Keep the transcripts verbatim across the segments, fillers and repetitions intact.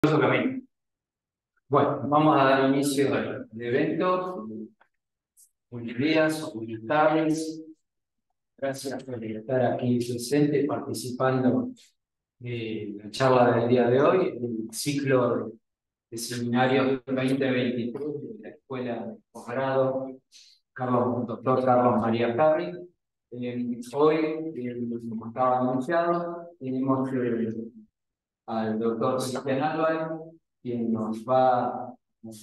Camino. Bueno, vamos a dar inicio al evento. Buenos días, buenas tardes. Gracias por estar aquí presente, participando de la charla del día de hoy, el ciclo de seminarios veinte veintitrés de la Escuela de Posgrado Carlos, doctor Carlos María Ferri. Eh, hoy, eh, como estaba anunciado, tenemos eh, al doctor Cristian Álvarez, quien nos va a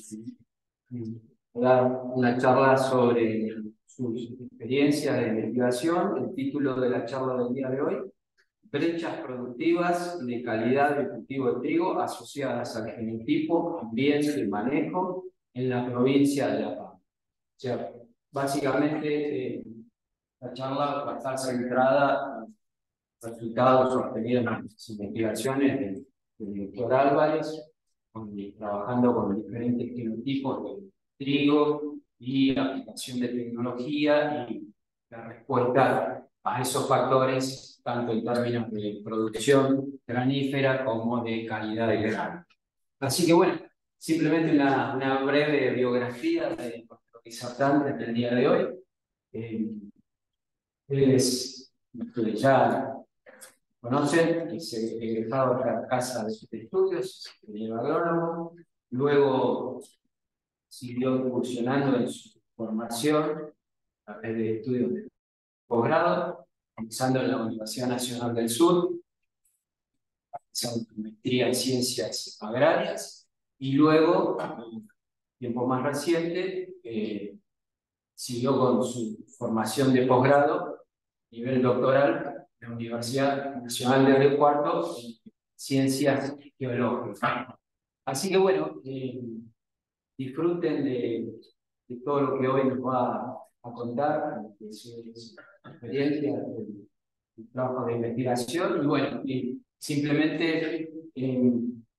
dar una charla sobre sus experiencias de investigación. El título de la charla del día de hoy: brechas productivas de calidad del cultivo de trigo asociadas al genotipo, ambiente y manejo en la provincia de La Pampa. O sea, básicamente eh, la charla va a estar centrada en resultados obtenidos en las investigaciones del, del doctor Álvarez, con, trabajando con diferentes genotipos de trigo y aplicación de tecnología y la respuesta a esos factores, tanto en términos de producción granífera como de calidad de grano. Así que bueno, simplemente una, una breve biografía de nuestro disertante del día de hoy. Eh, él es, ya conocen, que se egresado de la casa de sus estudios, ingeniero agrónomo, luego siguió incursionando en su formación a través de estudios de posgrado, comenzando en la Universidad Nacional del Sur, realizando su maestría en ciencias agrarias, y luego, en tiempo más reciente, eh, siguió con su formación de posgrado, nivel doctoral, en la Universidad Nacional de Río Cuarto, en ciencias geológicas. Así que bueno, eh, disfruten de, de todo lo que hoy nos va a contar, de su, de su experiencia, de su trabajo de investigación. Y bueno, y simplemente eh,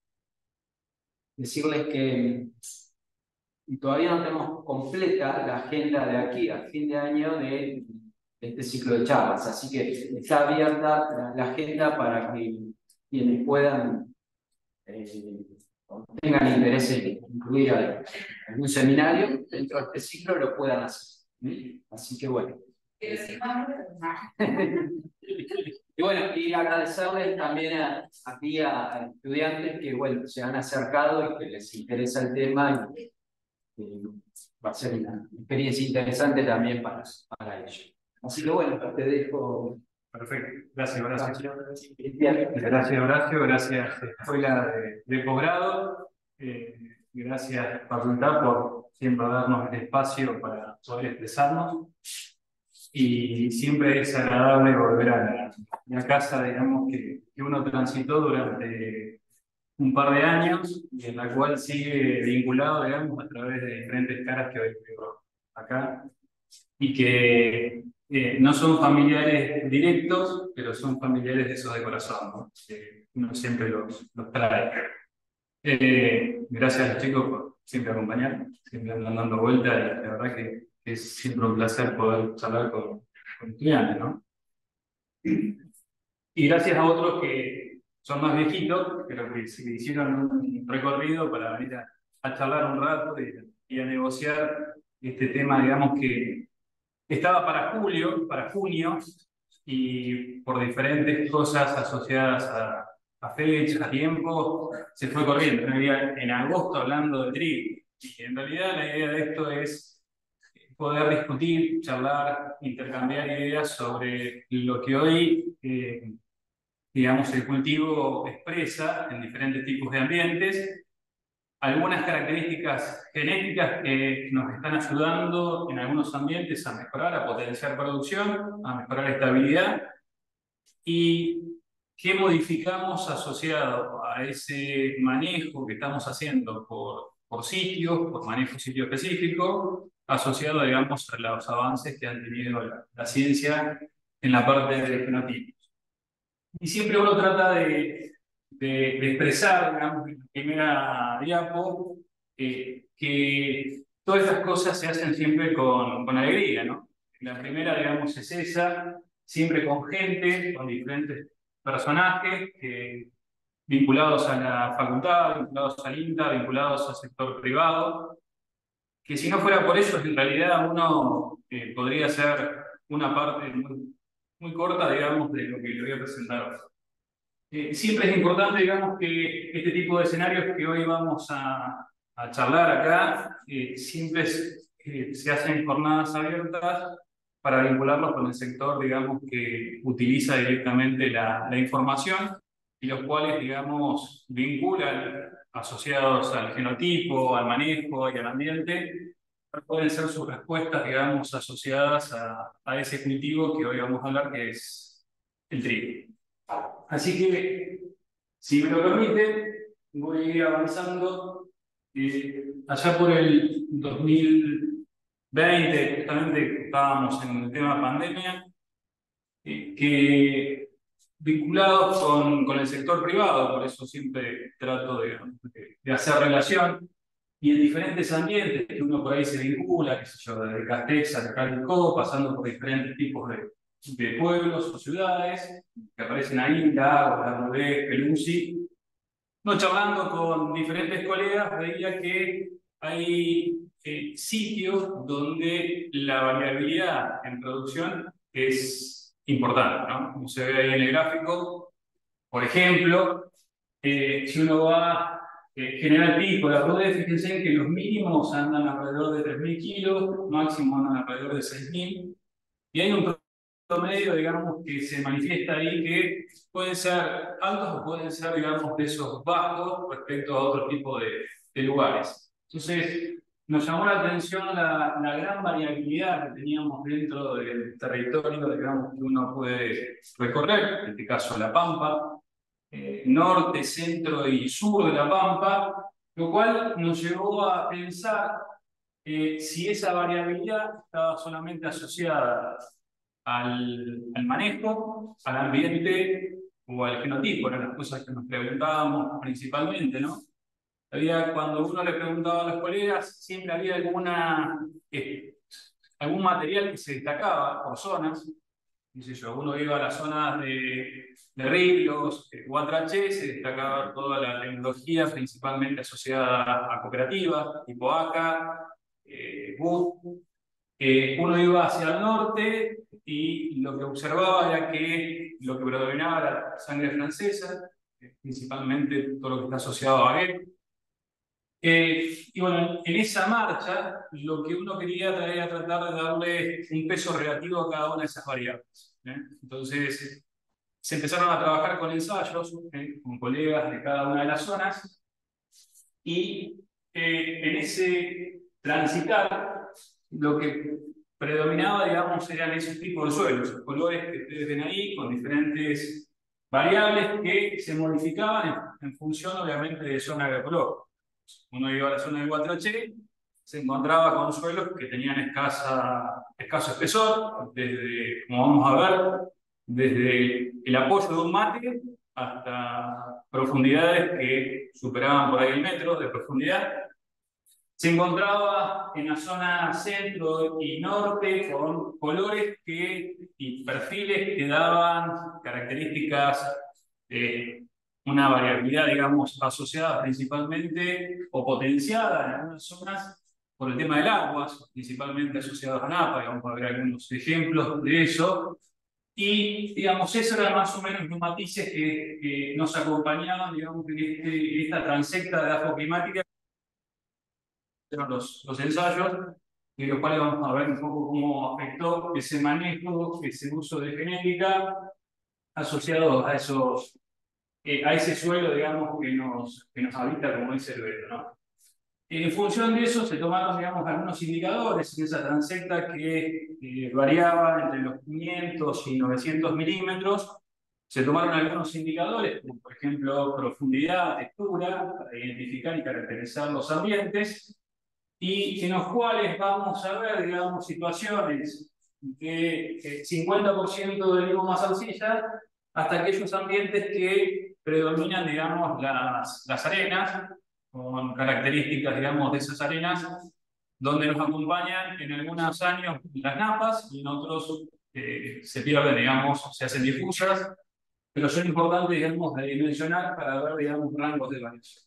decirles que y todavía no tenemos completa la agenda de aquí a fin de año de, de este ciclo de charlas, así que está abierta la, la agenda para que quienes puedan eh, o tengan interés en incluir a, algún seminario dentro de este ciclo lo puedan hacer. ¿Sí? Así que bueno. Y bueno, y agradecerles también a, aquí a, a estudiantes que bueno, se han acercado y que les interesa el tema. Y, Eh, va a ser una experiencia interesante también para, para ellos. Así que bueno, te dejo. Perfecto, gracias Horacio. Gracias Horacio, gracias Escuela de, de Posgrado, eh, gracias Facultad por siempre darnos el espacio para poder expresarnos. Y siempre es agradable volver a la, la casa, digamos, que, que uno transitó durante un par de años y en la cual sigue vinculado, digamos, a través de diferentes caras que hoy veo acá y que eh, no son familiares directos, pero son familiares de esos de corazón, ¿no? Que uno siempre los, los trae. Eh, gracias a los chicos por siempre acompañar, siempre andan dando vueltas y la verdad que, que es siempre un placer poder charlar con, con estudiantes, ¿no? Y gracias a otros que son más viejitos, pero que se hicieron un recorrido para venir a, a charlar un rato y, y a negociar este tema, digamos, que estaba para julio, para junio, y por diferentes cosas asociadas a, a fechas, a tiempo, se fue corriendo. En realidad, en agosto hablando de trigo. Y en realidad la idea de esto es poder discutir, charlar, intercambiar ideas sobre lo que hoy, eh, digamos, el cultivo expresa en diferentes tipos de ambientes, algunas características genéticas que nos están ayudando en algunos ambientes a mejorar, a potenciar producción, a mejorar estabilidad, y qué modificamos asociado a ese manejo que estamos haciendo por, por sitios, por manejo sitio específico, asociado, digamos, a los avances que han tenido la, la ciencia en la parte de fenotipos. Y siempre uno trata de, de, de expresar, digamos, en la primera diapo, eh, que todas estas cosas se hacen siempre con, con alegría, ¿no? La primera, digamos, es esa, siempre con gente, con diferentes personajes que vinculados a la facultad, vinculados al INTA, vinculados al sector privado, que si no fuera por ellos, en realidad uno eh, podría ser una parte muy, muy corta, digamos, de lo que le voy a presentar hoy. Eh, siempre es importante, digamos, que este tipo de escenarios que hoy vamos a, a charlar acá, eh, siempre es, eh, se hacen jornadas abiertas para vincularlos con el sector, digamos, que utiliza directamente la, la información y los cuales, digamos, vinculan asociados al genotipo, al manejo y al ambiente, pueden ser sus respuestas, digamos, asociadas a, a ese cultivo que hoy vamos a hablar, que es el trigo. Así que, si me lo permite, voy a ir avanzando. Eh, allá por el dos mil veinte, justamente estábamos en el tema pandemia, eh, que vinculados con, con el sector privado, por eso siempre trato de, de, de hacer relación, y en diferentes ambientes que uno por ahí se vincula, qué sé yo, desde Castex a Calico, pasando por diferentes tipos de, de pueblos o ciudades, que aparecen ahí, Lagos, La Rudé, Pelusi. No, charlando con diferentes colegas, veía que hay eh, sitios donde la variabilidad en producción es importante, ¿no? Como se ve ahí en el gráfico, por ejemplo, eh, si uno va eh, General Pico, La Rudé, fíjense en que los mínimos andan alrededor de tres mil kilos, máximo andan alrededor de seis mil, y hay un promedio, digamos, que se manifiesta ahí que pueden ser altos o pueden ser, digamos, de esos bajos respecto a otro tipo de, de lugares. Entonces, nos llamó la atención la, la gran variabilidad que teníamos dentro del territorio, digamos, que uno puede recorrer, en este caso La Pampa, eh, norte, centro y sur de La Pampa, lo cual nos llevó a pensar eh, si esa variabilidad estaba solamente asociada al, al manejo, al ambiente o al genotipo, eran las cosas que nos preguntábamos principalmente, ¿no? Había, cuando uno le preguntaba a los colegas, siempre había alguna, eh, algún material que se destacaba por zonas. Dice yo, uno iba a las zonas de, de Ríos, de Guatraché, se destacaba toda la tecnología principalmente asociada a cooperativas, tipo A C A, eh, B U T. Eh, uno iba hacia el norte y lo que observaba era que lo que predominaba era la sangre francesa, eh, principalmente todo lo que está asociado a Baguette. Eh, y bueno, en esa marcha lo que uno quería era tratar de darle un peso relativo a cada una de esas variables, ¿eh? Entonces se empezaron a trabajar con ensayos, ¿eh? Con colegas de cada una de las zonas, y eh, en ese transitar lo que predominaba, digamos, eran esos tipos de suelos, los colores que ustedes ven ahí, con diferentes variables que se modificaban en, en función, obviamente, de zona de color. Uno iba a la zona de Guatraché, se encontraba con suelos que tenían escasa, escaso espesor, desde, como vamos a ver, desde el apoyo de un mate hasta profundidades que superaban por ahí el metro de profundidad. Se encontraba en la zona centro y norte con colores que, y perfiles que daban características de una variabilidad, digamos, asociada principalmente o potenciada en algunas zonas por el tema del agua, principalmente asociadas a Napa, y vamos a ver algunos ejemplos de eso. Y, digamos, esos eran más o menos los matices que, que nos acompañaban, digamos, en, este, en esta transecta de afoclimática, los, los ensayos, y los cuales vamos a ver un poco cómo afectó ese manejo, ese uso de genética asociado a esos Eh, a ese suelo, digamos, que nos, que nos habita, como dice el Beto, ¿no? En función de eso se tomaron, digamos, algunos indicadores en esa transecta que eh, variaban entre los quinientos y novecientos milímetros. Se tomaron algunos indicadores, como por ejemplo profundidad, textura, para identificar y caracterizar los ambientes, y en los cuales vamos a ver, digamos, situaciones de eh, cincuenta por ciento de limo más arcilla, hasta aquellos ambientes que predominan, digamos, las, las arenas, con características, digamos, de esas arenas, donde nos acompañan en algunos años las napas y en otros eh, se pierden, digamos, se hacen difusas, pero son importantes, digamos, de dimensionar para ver, digamos, rangos de variación.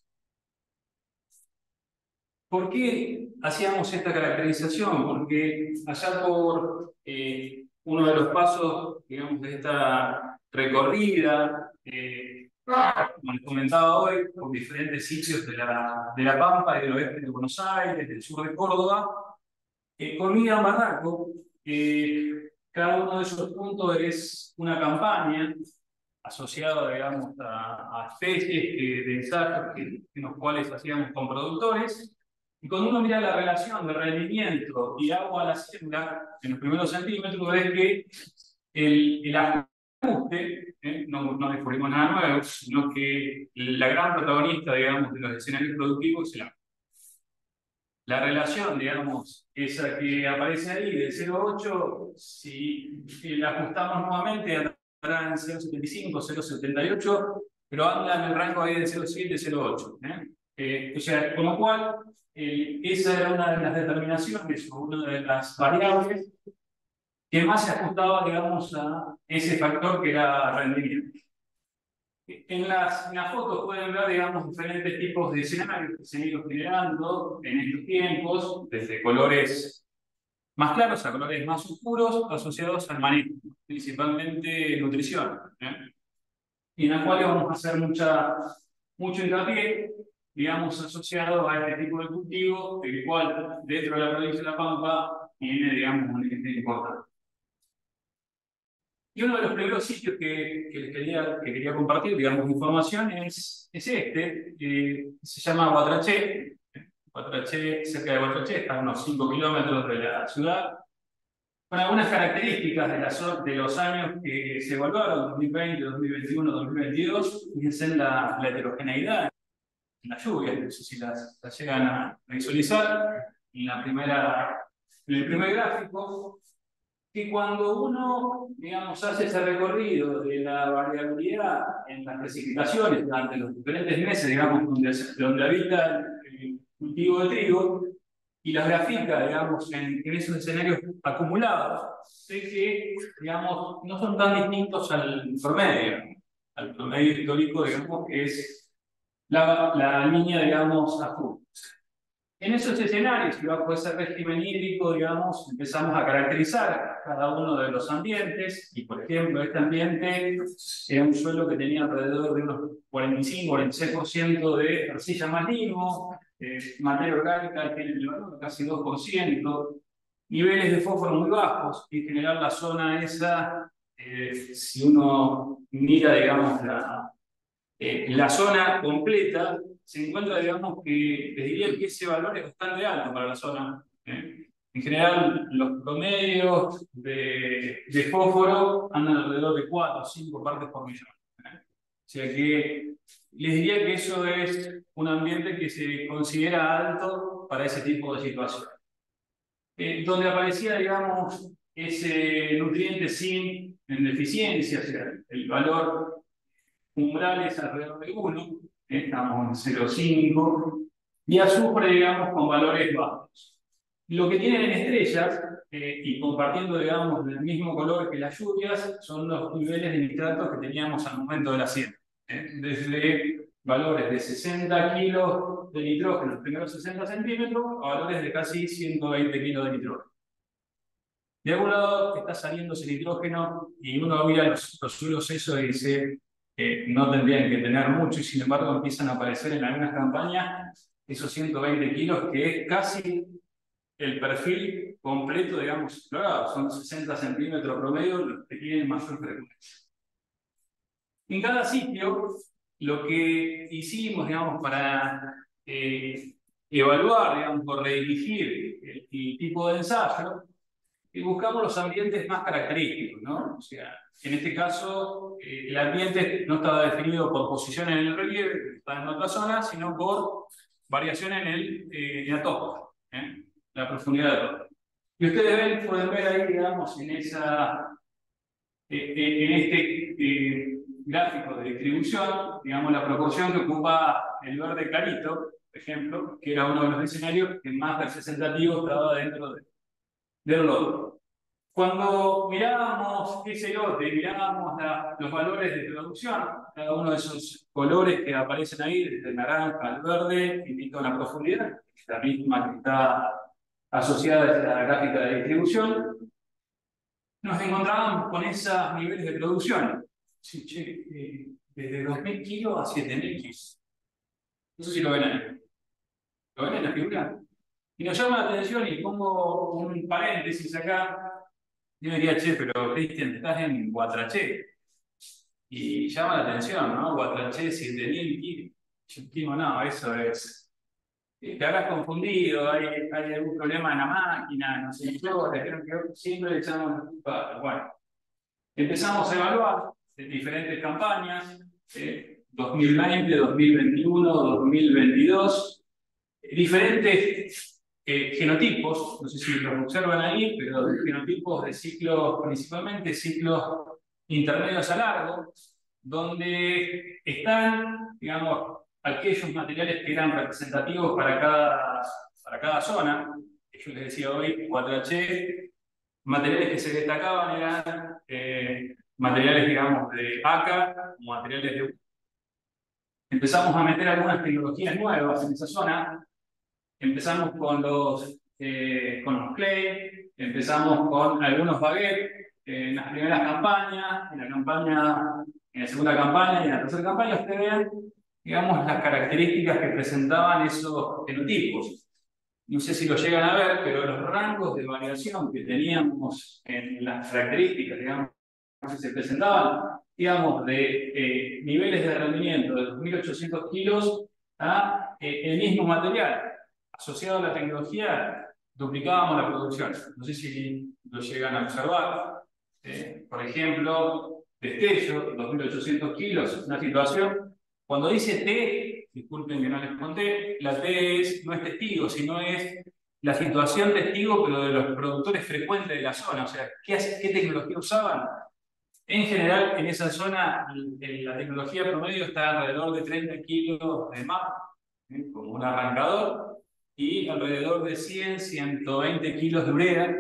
¿Por qué hacíamos esta caracterización? Porque allá por eh, uno de los pasos, digamos, de esta recorrida, eh, como les comentaba hoy, por diferentes sitios de la, de la Pampa y del oeste de Buenos Aires, del sur de Córdoba, eh, con Miriam Barranco, eh, cada uno de esos puntos es una campaña asociada, digamos, a, a especies que, de ensayos que, en los cuales hacíamos con productores. Y cuando uno mira la relación de rendimiento y agua a la siembra, en los primeros centímetros, ves que el, el ajuste, ¿eh? no, no descubrimos nada nuevo, sino que la gran protagonista, digamos, de los escenarios productivos es el agua. La relación, digamos, esa que aparece ahí de cero coma ocho, si, si la ajustamos nuevamente, andará en cero coma setenta y cinco, cero coma setenta y ocho, pero anda en el rango ahí de cero coma siete, cero coma ocho. ¿eh? Eh, o sea, con lo cual, eh, esa era una de las determinaciones, o una de las variables que más se ajustaba, digamos, a ese factor que era rendimiento. En las, en las fotos pueden ver, digamos, diferentes tipos de escenarios que se han ido generando en estos tiempos, desde colores más claros a colores más oscuros, asociados al manejo, principalmente nutrición, ¿eh? Y en la cual vamos a hacer mucha, mucho hincapié, digamos, asociado a este tipo de cultivo, el cual dentro de la provincia de La Pampa tiene, digamos, un eje importante. Y uno de los primeros sitios que, que les quería, que quería compartir, digamos, información es, es este, que se llama Guatraché. Guatraché, cerca de Guatraché, está a unos cinco kilómetros de la ciudad, con algunas características de, la, de los años que se evaluaron, dos mil veinte, dos mil veintiuno, dos mil veintidós, fíjense en la, la heterogeneidad, en las lluvias, no sé si las, las llegan a visualizar, en, la primera, en el primer gráfico, que cuando uno, digamos, hace ese recorrido de la variabilidad en las precipitaciones durante los diferentes meses, digamos, donde, donde habita el cultivo de trigo, y las grafica, digamos, en, en esos escenarios acumulados, sé que, digamos, no son tan distintos al promedio, al promedio histórico, digamos, que es la, la línea, digamos, azul. En esos escenarios, y bajo ese régimen hídrico, digamos, empezamos a caracterizar cada uno de los ambientes, y por ejemplo, este ambiente era un suelo que tenía alrededor de unos cuarenta y cinco, cuarenta y seis por ciento de arcilla más limo, eh, materia orgánica tiene el valor casi dos por ciento, niveles de fósforo muy bajos, y en general la zona esa, eh, si uno mira, digamos, la, eh, la zona completa, se encuentra, digamos, que les diría que ese valor es bastante alto para la zona. ¿eh? En general, los promedios de, de fósforo andan alrededor de cuatro o cinco partes por millón. ¿eh? O sea que les diría que eso es un ambiente que se considera alto para ese tipo de situaciones. Eh, donde aparecía, digamos, ese nutriente zinc en deficiencia, o sea, el valor umbral es alrededor de uno, ¿eh? Estamos en cero coma cinco, y azufre, digamos, con valores bajos. Lo que tienen en estrellas, eh, y compartiendo, digamos, el mismo color que las lluvias, son los niveles de nitratos que teníamos al momento de la siembra. ¿eh? Desde valores de sesenta kilos de nitrógeno en los primeros sesenta centímetros a valores de casi ciento veinte kilos de nitrógeno. De algún lado está saliendo ese nitrógeno y uno mira los, los suelos eso y dice que no tendrían que tener mucho, y sin embargo empiezan a aparecer en algunas campañas esos ciento veinte kilos, que es casi el perfil completo, digamos, explorado. Son sesenta centímetros promedio los que tienen mayor frecuencia. En cada sitio, lo que hicimos, digamos, para eh, evaluar, digamos, o redirigir el, el tipo de ensayo, y buscamos los ambientes más característicos, ¿no? O sea, en este caso, eh, el ambiente no estaba definido por posición en el relieve, está en otra zona, sino por variación en el eh, en la topa, ¿eh? La profundidad de topa. Y ustedes ven, pueden ver ahí, digamos, en, esa, eh, eh, en este eh, gráfico de distribución, digamos, la proporción que ocupa el verde clarito, por ejemplo, que era uno de los escenarios que más representativo estaba dentro de del lodo. Cuando mirábamos ese lote, mirábamos la, los valores de producción, cada uno de esos colores que aparecen ahí, desde el naranja al verde, indica una profundidad, la misma que está asociada a la gráfica de distribución, nos encontrábamos con esos niveles de producción. Sí, che, eh, desde dos mil kilos a siete mil kilos. No sé si lo ven ahí. ¿Lo ven en la figura? Y nos llama la atención y pongo un paréntesis acá. Yo diría, che, pero Cristian, estás en Guatraché. Y llama la atención, ¿no? Guatraché, siete mil kilos. Yo digo, no, eso es. Te habrás confundido, hay, hay algún problema en la máquina, no sé, yo, siempre le echamos la culpa. Bueno, empezamos a evaluar diferentes campañas, eh, dos mil veinte, dos mil veintiuno, dos mil veintidós, diferentes eh, genotipos, no sé si los observan ahí, pero genotipos de ciclos, principalmente ciclos intermedios a largo, donde están, digamos, aquellos materiales que eran representativos para cada, para cada zona. Yo les decía hoy, cuatro H, materiales que se destacaban eran eh, materiales, digamos, de A C A, materiales de... Empezamos a meter algunas tecnologías nuevas en esa zona. Empezamos con los, eh, con los clay, empezamos con algunos baguettes eh, en las primeras campañas, en la campaña, en la segunda campaña y en la tercera campaña. Ustedes vean, digamos, las características que presentaban esos genotipos. No sé si lo llegan a ver, pero los rangos de variación que teníamos en las características, digamos, que se presentaban, digamos, de eh, niveles de rendimiento de dos mil ochocientos kilos a eh, el mismo material asociado a la tecnología, duplicábamos la producción. No sé si lo llegan a observar. Eh, por ejemplo, destello, dos mil ochocientos kilos, una situación. Cuando dice T, disculpen que no les conté, la T es, no es testigo, sino es la situación testigo, pero de los productores frecuentes de la zona. O sea, ¿qué, qué tecnología usaban? En general, en esa zona, la tecnología promedio está alrededor de treinta kilos de M A P, ¿eh? Como un arrancador, y alrededor de cien, ciento veinte kilos de urea,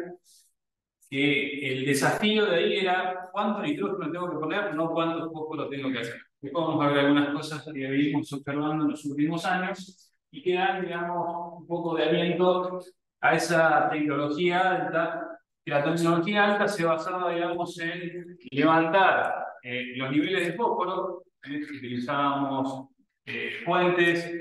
que el desafío de ahí era cuánto nitrógeno tengo que poner, no cuánto fósforo tengo que hacer. Después vamos a ver algunas cosas que venimos observando en los últimos años y que dan, digamos, un poco de aliento a esa tecnología alta. Que la tecnología alta se basaba, digamos, en levantar eh, los niveles de fósforo. ¿eh? Utilizábamos eh, fuentes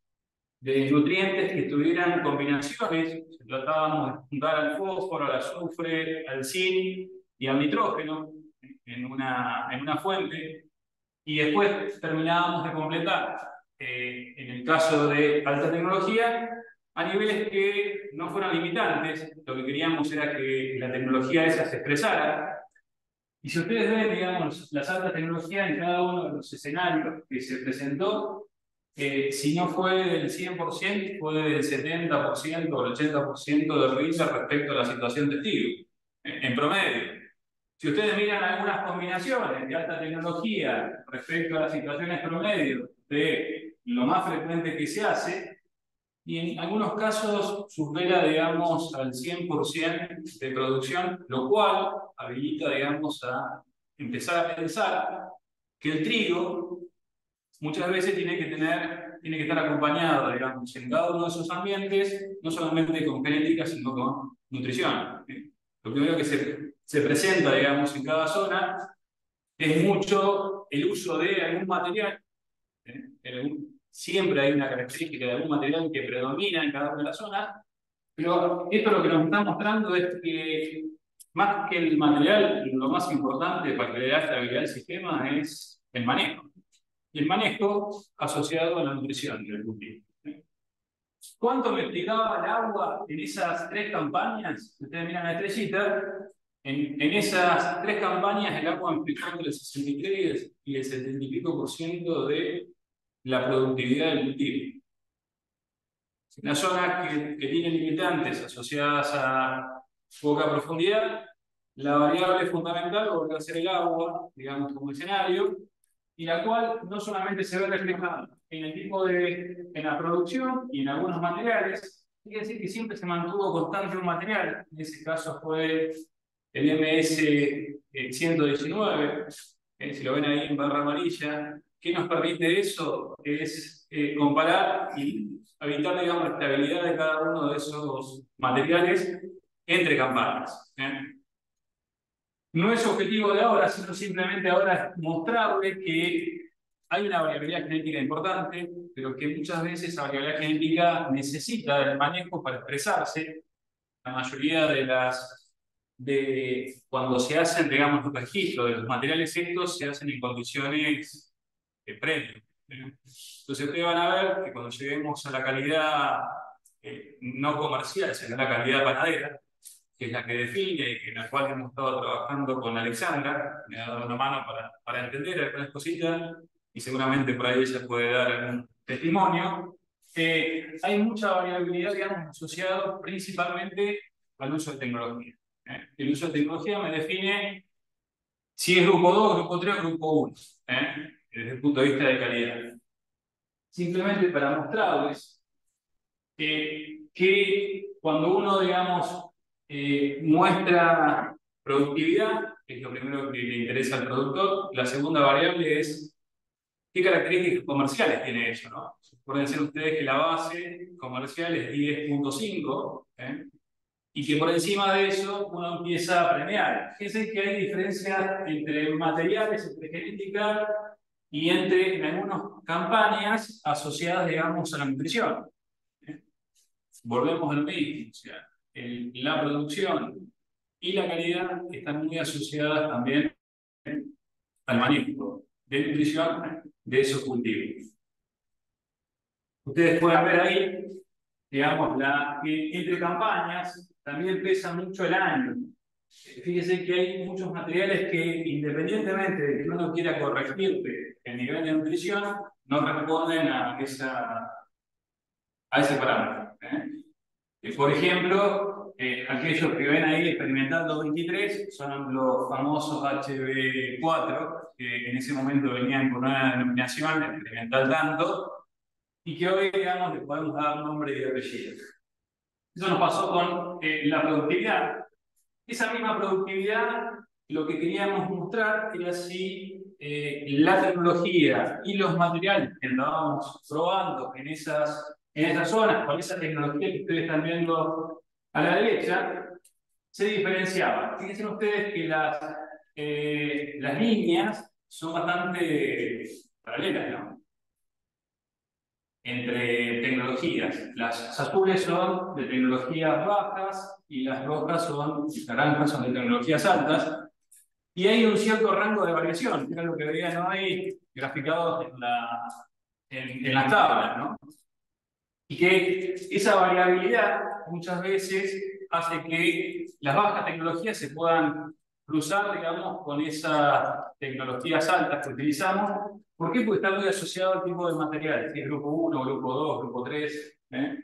de nutrientes que tuvieran combinaciones. Tratábamos de juntar al fósforo, al azufre, al zinc y al nitrógeno en una, en una fuente, y después terminábamos de completar, eh, en el caso de alta tecnología, a niveles que no fueran limitantes. Lo que queríamos era que la tecnología esa se expresara. Y si ustedes ven, digamos, las altas tecnologías en cada uno de los escenarios que se presentó, Eh, si no fue del cien por ciento, fue del setenta por ciento o el ochenta por ciento de risa respecto a la situación testigo, en, en promedio. Si ustedes miran algunas combinaciones de alta tecnología respecto a las situaciones promedio de lo más frecuente que se hace, y en algunos casos supera, digamos, al cien por ciento de producción, lo cual habilita, digamos, a empezar a pensar que el trigo muchas veces tiene que tener, tiene que estar acompañado, digamos, en cada uno de esos ambientes, no solamente con genética, sino con nutrición. ¿eh? Lo primero que se, se presenta, digamos, en cada zona es mucho el uso de algún material. ¿eh? Algún, siempre hay una característica de algún material que predomina en cada una de las zonas, pero esto lo que nos está mostrando es que, más que el material, lo más importante para que le dé estabilidad al sistema es el manejo. Y el manejo asociado a la nutrición del cultivo. ¿Cuánto me explicaba el agua en esas tres campañas? Ustedes miran la estrellita. En, en esas tres campañas el agua me explicó entre el sesenta y tres y el setenta y pico por ciento de la productividad del cultivo. Una zona que, que tiene limitantes asociadas a poca profundidad, la variable fundamental volvió a ser el agua, digamos, como escenario, y la cual no solamente se ve reflejada en el tipo de, en la producción y en algunos materiales, quiere decir que siempre se mantuvo constante un material. En ese caso fue el M S ciento diecinueve, eh, si lo ven ahí en barra amarilla. ¿Qué nos permite eso? Es eh, comparar y evitar, digamos, la estabilidad de cada uno de esos materiales entre campanas. ¿eh? No es objetivo de ahora, sino simplemente ahora es mostrarle que hay una variabilidad genética importante, pero que muchas veces esa variabilidad genética necesita del manejo para expresarse. La mayoría de las, de cuando se hacen, digamos, los registros de los materiales estos, se hacen en condiciones de premio. Entonces ustedes van a ver que cuando lleguemos a la calidad eh, no comercial, sino la calidad panadera, que es la que define y en la cual hemos estado trabajando con Alexandra, me ha dado una mano para, para entender algunas cositas y seguramente por ahí ella puede dar algún testimonio. Eh, hay mucha variabilidad, digamos, asociada principalmente al uso de tecnología. ¿eh? El uso de tecnología me define si es grupo dos, grupo tres o grupo uno, ¿eh? desde el punto de vista de calidad. Simplemente para mostrarles eh, que cuando uno, digamos, eh, muestra productividad, que es lo primero que le interesa al productor, la segunda variable es qué características comerciales tiene eso, ¿no? Pueden ser ustedes que la base comercial es diez punto cinco, ¿eh? y que por encima de eso uno empieza a premiar. Fíjense que hay diferencias entre materiales, entre genética y entre, en algunas campañas asociadas, digamos, a la nutrición. ¿eh? Volvemos al mismo, o sea, el, la producción y la calidad están muy asociadas también al manejo de nutrición de esos cultivos. Ustedes pueden ver ahí, digamos, la, que entre campañas también pesa mucho el año. Fíjese que hay muchos materiales que, independientemente de que uno quiera corregirte el nivel de nutrición, no responden a, esa, a ese parámetro. ¿eh? Por ejemplo, eh, aquellos que ven ahí experimentando veintitrés son los famosos H B cuatro, que en ese momento venían con una denominación experimental tanto, y que hoy, digamos, le podemos dar nombre y apellido. Eso nos pasó con eh, la productividad. Esa misma productividad, lo que queríamos mostrar era si eh, la tecnología y los materiales que andábamos probando en esas, en esas zonas, con esa tecnología que ustedes están viendo a la derecha, se diferenciaban. Fíjense ustedes que las, eh, las líneas son bastante paralelas, ¿no? Entre tecnologías. Las azules son de tecnologías bajas y las rojas son, las naranjas son de tecnologías altas. Y hay un cierto rango de variación, que era lo que veían hoy graficados en, la, en, en las tablas, ¿no? Y que esa variabilidad muchas veces hace que las bajas tecnologías se puedan cruzar, digamos, con esas tecnologías altas que utilizamos. ¿Por qué? Porque está muy asociado al tipo de materiales, si es grupo uno, grupo dos, grupo tres. ¿eh?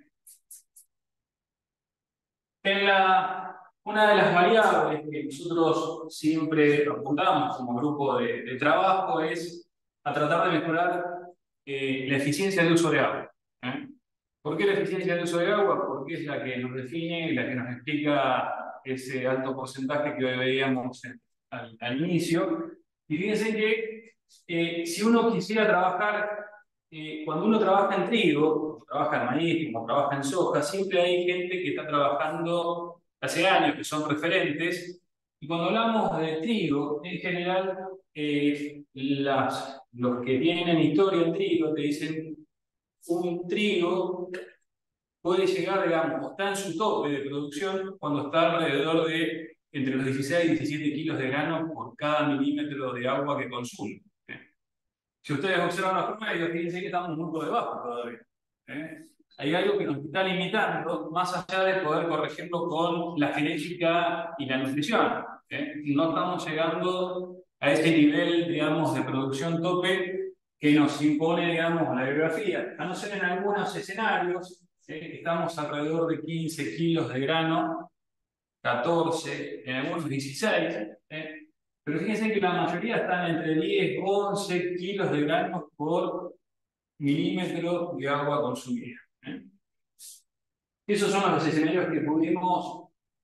En la, una de las variables que nosotros siempre apuntamos como grupo de, de trabajo es a tratar de mejorar eh, la eficiencia de uso de agua. ¿eh? ¿Por qué la eficiencia de uso de agua? Porque es la que nos define y la que nos explica ese alto porcentaje que hoy veíamos en, al, al inicio. Y fíjense que eh, si uno quisiera trabajar, eh, cuando uno trabaja en trigo, como trabaja en maíz, como trabaja en soja, siempre hay gente que está trabajando hace años, que son referentes. Y cuando hablamos de trigo, en general, eh, las, los que tienen historia en trigo te dicen un trigo puede llegar, digamos, está en su tope de producción cuando está alrededor de entre los dieciséis y diecisiete kilos de grano por cada milímetro de agua que consume. ¿eh? Si ustedes observan los promedios, fíjense que estamos muy por debajo todavía. ¿eh? Hay algo que nos está limitando, más allá de poder corregirlo con la genética y la nutrición. ¿eh? No estamos llegando a ese nivel, digamos, de producción tope que nos impone, digamos, la bibliografía. A no ser en algunos escenarios, ¿eh? estamos alrededor de quince kilos de grano, catorce, en algunos dieciséis. ¿eh? Pero fíjense que la mayoría están entre diez, once kilos de grano por milímetro de agua consumida. ¿eh? Esos son los escenarios que pudimos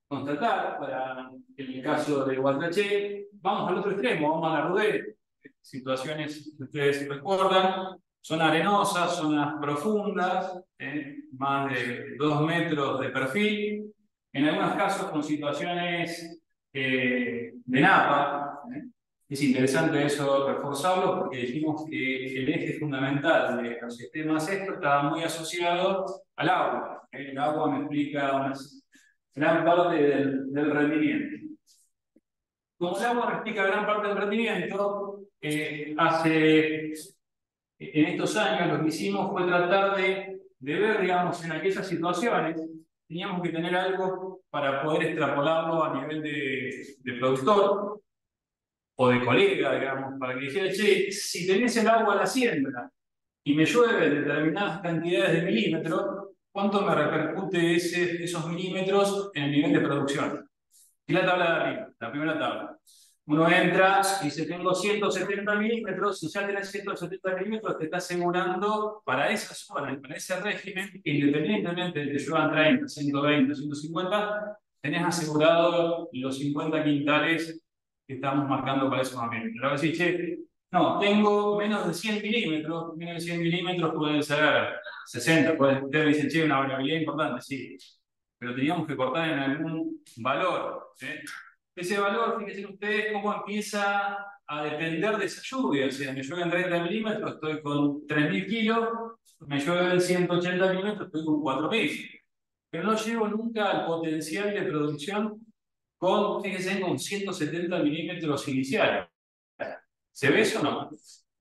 constatar, para el caso de Guatraché, vamos al otro extremo, vamos a la Rudé, situaciones que ustedes recuerdan, son arenosas, zonas profundas, eh, más de dos metros de perfil, en algunos casos con situaciones eh, de napa. ¿eh? Es interesante eso reforzarlo porque dijimos que el eje fundamental de los sistemas estos estaba muy asociado al agua. ¿eh? El agua me explica una gran parte del, del rendimiento. Como el agua me explica gran parte del rendimiento, eh, hace, en estos años lo que hicimos fue tratar de, de ver, digamos, en aquellas situaciones, teníamos que tener algo para poder extrapolarlo a nivel de, de productor o de colega, digamos, para que dijera, che, si tenés el agua a la siembra y me llueve determinadas cantidades de milímetros, ¿cuánto me repercute ese, esos milímetros en el nivel de producción? Y la tabla de arriba, la primera tabla. Uno entra y dice, tengo ciento setenta milímetros, y ya tenés ciento setenta milímetros, te está asegurando para esa zona, para ese régimen, que independientemente de que lluevan treinta, ciento veinte, ciento cincuenta, tenés asegurado los cincuenta quintales que estamos marcando para ese momento. Ahora decís, che, no, tengo menos de cien milímetros, menos de cien milímetros pueden ser sesenta, pueden, ustedes me dicen, che, una variabilidad importante, sí, pero teníamos que cortar en algún valor. ¿eh? Ese valor, fíjense ustedes cómo empieza a depender de esa lluvia. O sea, me llueven treinta milímetros, estoy con tres mil kilos, me llueven ciento ochenta milímetros, estoy con cuatro mil. Pero no llego nunca al potencial de producción con, fíjense, con ciento setenta milímetros iniciales. ¿Se ve eso o no?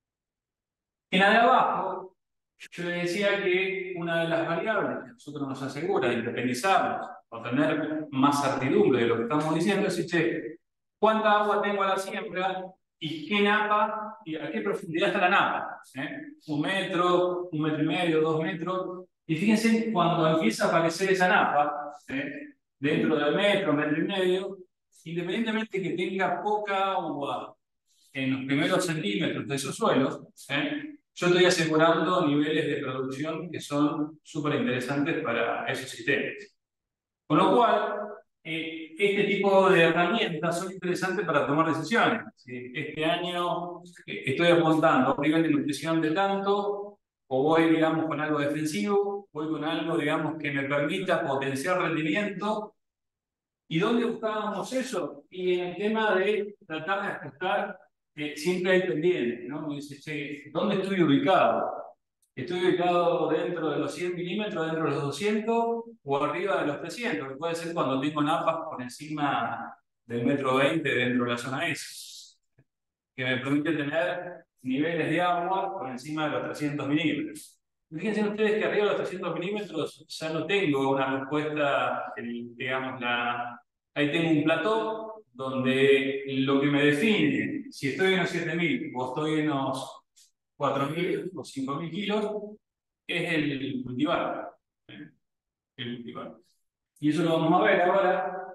En la de abajo, yo les decía que una de las variables que a nosotros nos asegura de independizarnos o tener más certidumbre de lo que estamos diciendo es, che, ¿cuánta agua tengo a la siembra y qué napa y a qué profundidad está la napa? ¿eh? Un metro, un metro y medio, dos metros. Y fíjense, cuando empieza a aparecer esa napa, ¿eh? dentro del metro, metro y medio, independientemente que tenga poca agua en los primeros centímetros de esos suelos, ¿eh? yo estoy asegurando niveles de producción que son súper interesantes para esos sistemas. Con lo cual, eh, este tipo de herramientas son interesantes para tomar decisiones. ¿sí? Este año eh, estoy apuntando a un nivel de nutrición de tanto, o voy, digamos, con algo defensivo, voy con algo, digamos, que me permita potenciar rendimiento. ¿Y dónde buscábamos eso? Y en el tema de tratar de ajustar, eh, siempre hay pendientes, ¿no? Dice, che, ¿dónde estoy ubicado? ¿Estoy ubicado dentro de los cien milímetros, dentro de los doscientos o arriba de los trescientos? Que puede ser cuando tengo napas por encima del metro veinte dentro de la zona S, que me permite tener niveles de agua por encima de los trescientos milímetros. Fíjense ustedes que arriba de los trescientos milímetros ya no tengo una respuesta, digamos, la... ahí tengo un plató donde lo que me define si estoy en los siete mil o estoy en los cuatro mil o cinco mil kilos es el cultivar. ¿eh? El cultivar. Y eso lo vamos a ver ahora,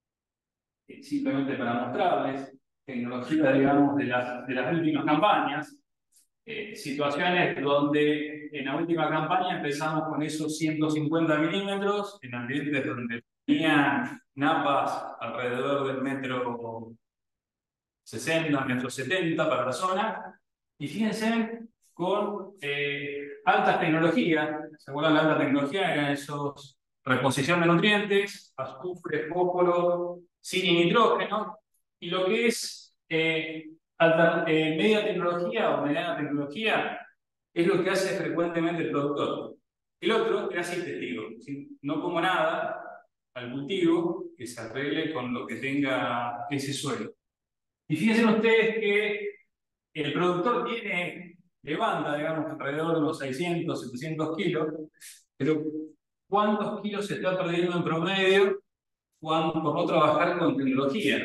eh, simplemente para mostrarles tecnología, digamos, de las, de las últimas campañas. Eh, situaciones donde en la última campaña empezamos con esos ciento cincuenta milímetros en ambientes donde tenían napas alrededor del metro sesenta, metro setenta para la zona. Y fíjense con eh, altas tecnologías. ¿Se acuerdan de la alta tecnología? Eran esos reposición de nutrientes, azufre, fósforo, sin y nitrógeno. Y lo que es eh, alta, eh, media tecnología o mediana tecnología es lo que hace frecuentemente el productor. El otro era sin testigo. ¿sí? No pongo nada al cultivo que se arregle con lo que tenga ese suelo. Y fíjense ustedes que el productor tiene, levanta, digamos, alrededor de unos seiscientos, setecientos kilos, pero ¿cuántos kilos se está perdiendo en promedio cuando, por no trabajar con tecnología?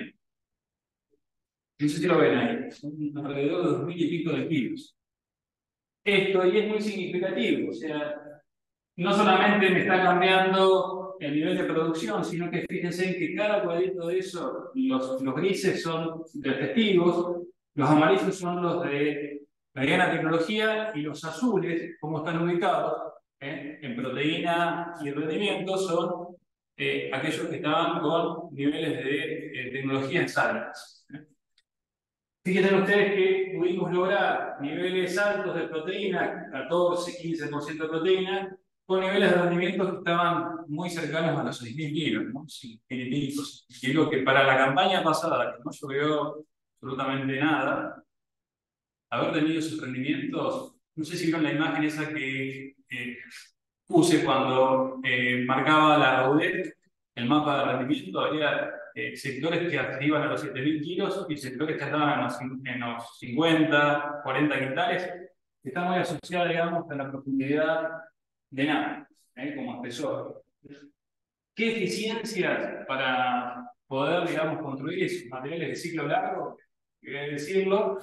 No sé si lo ven ahí, son alrededor de dos mil y pico de kilos. Esto y es muy significativo, o sea, no solamente me está cambiando el nivel de producción, sino que fíjense que cada cuadrito de eso, los, los grises son de testigos, los amarillos son los de mediana tecnología y los azules, como están ubicados ¿eh? en proteína y rendimiento, son eh, aquellos que estaban con niveles de eh, tecnologías altas. Fíjense ustedes que pudimos lograr niveles altos de proteína, catorce, quince por ciento de proteína, con niveles de rendimiento que estaban muy cercanos a los seis mil kilos, ¿no? Sí, kilos. Y lo que para la campaña pasada, que no llovió absolutamente nada, haber tenido esos rendimientos, no sé si vieron la imagen esa que eh, puse cuando eh, marcaba la Raudet, el mapa de rendimiento, había eh, sectores que iban a los siete mil kilos y sectores que estaban en los, en los cincuenta, cuarenta quintales, que está muy asociada, digamos, a la profundidad de nada, ¿eh? Como espesor. ¿Qué eficiencias para poder, digamos, construir esos materiales de ciclo largo? Quiero decirlo.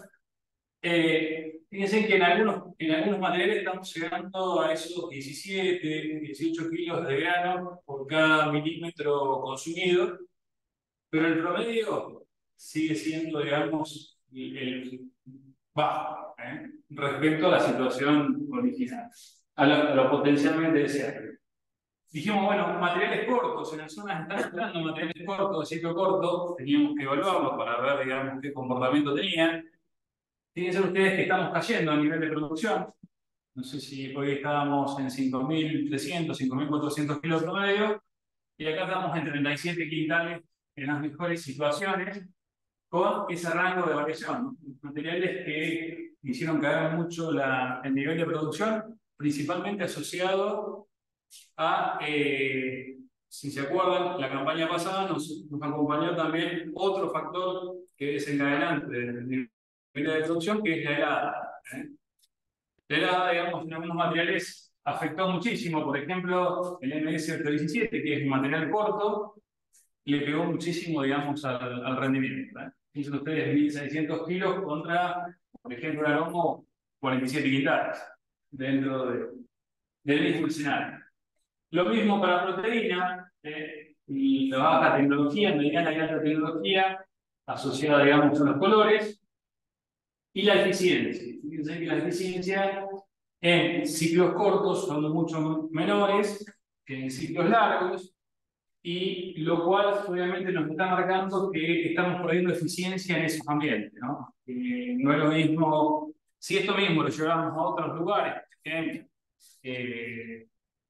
Eh, fíjense que en algunos, en algunos materiales estamos llegando a esos diecisiete, dieciocho kilos de grano por cada milímetro consumido, pero el promedio sigue siendo, digamos, el, el bajo, ¿eh? Respecto a la situación original, a lo, a lo potencialmente deseable. Dijimos, bueno, materiales cortos, en las zonas están entrando materiales cortos, de ciclo corto, teníamos que evaluarlos para ver, digamos, qué comportamiento tenían. Fíjense ustedes que estamos cayendo a nivel de producción. No sé si hoy estábamos en cinco mil trescientos, cinco mil cuatrocientos kilos promedio, y acá estamos en treinta y siete quintales en las mejores situaciones, con ese rango de variación, ¿no? Materiales que hicieron caer mucho la, el nivel de producción, principalmente asociado a, eh, si se acuerdan, la campaña pasada nos, nos acompañó también otro factor que es desencadenante del nivel de producción, que es la helada. ¿eh? La helada, digamos, en algunos materiales afectó muchísimo. Por ejemplo, el M S ocho diecisiete, que es un material corto, le pegó muchísimo, digamos, al, al rendimiento. ¿eh? Fíjense ustedes, mil seiscientos kilos contra, por ejemplo, el aromo, cuarenta y siete quintales, dentro de, del mismo escenario. Lo mismo para proteína, eh, y la baja tecnología, mediana y alta tecnología, asociada, digamos, a los colores, y la eficiencia. Fíjense que la eficiencia en ciclos cortos son mucho menores que en ciclos largos, y lo cual obviamente nos está marcando que estamos perdiendo eficiencia en esos ambientes, ¿no? Eh, no es lo mismo, si esto mismo lo llevamos a otros lugares, por ejemplo, eh,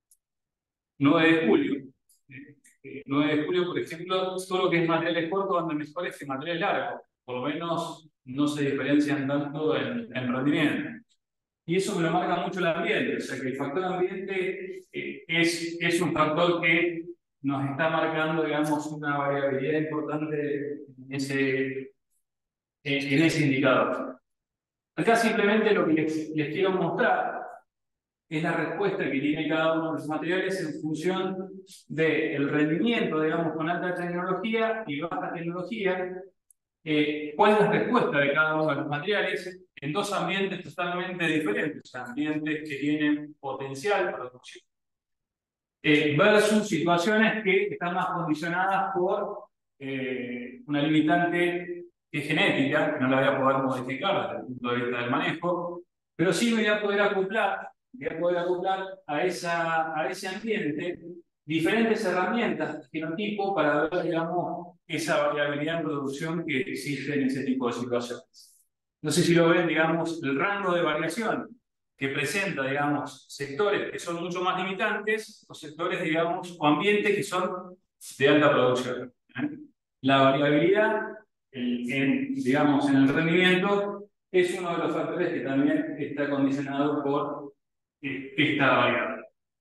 nueve de julio. Eh, nueve de julio, por ejemplo, todo lo que es materiales cortos anda mejor que materiales largos. Por lo menos no se diferencian tanto en, en rendimiento. Y eso me lo marca mucho el ambiente. O sea que el factor ambiente eh, es, es un factor que nos está marcando, digamos, una variabilidad importante en ese, en, en ese indicador. Acá simplemente lo que les, les quiero mostrar es la respuesta que tiene cada uno de los materiales en función del rendimiento, digamos, con alta tecnología y baja tecnología. Eh, ¿Cuál es la respuesta de cada uno de los materiales en dos ambientes totalmente diferentes? Ambientes que tienen potencial para producción. Eh, versus situaciones que están más condicionadas por eh, una limitante que es genética, que no la voy a poder modificar desde el punto de vista del manejo, pero sí me voy a poder acoplar voy a poder acoplar a, esa, a ese ambiente diferentes herramientas de genotipo para ver, digamos, esa variabilidad en producción que existe en ese tipo de situaciones. No sé si lo ven, digamos, el rango de variación que presenta, digamos, sectores que son mucho más limitantes o sectores, digamos, o ambientes que son de alta producción. ¿eh? La variabilidad, el, en, digamos, en el rendimiento, es uno de los factores que también está condicionado por esta variable.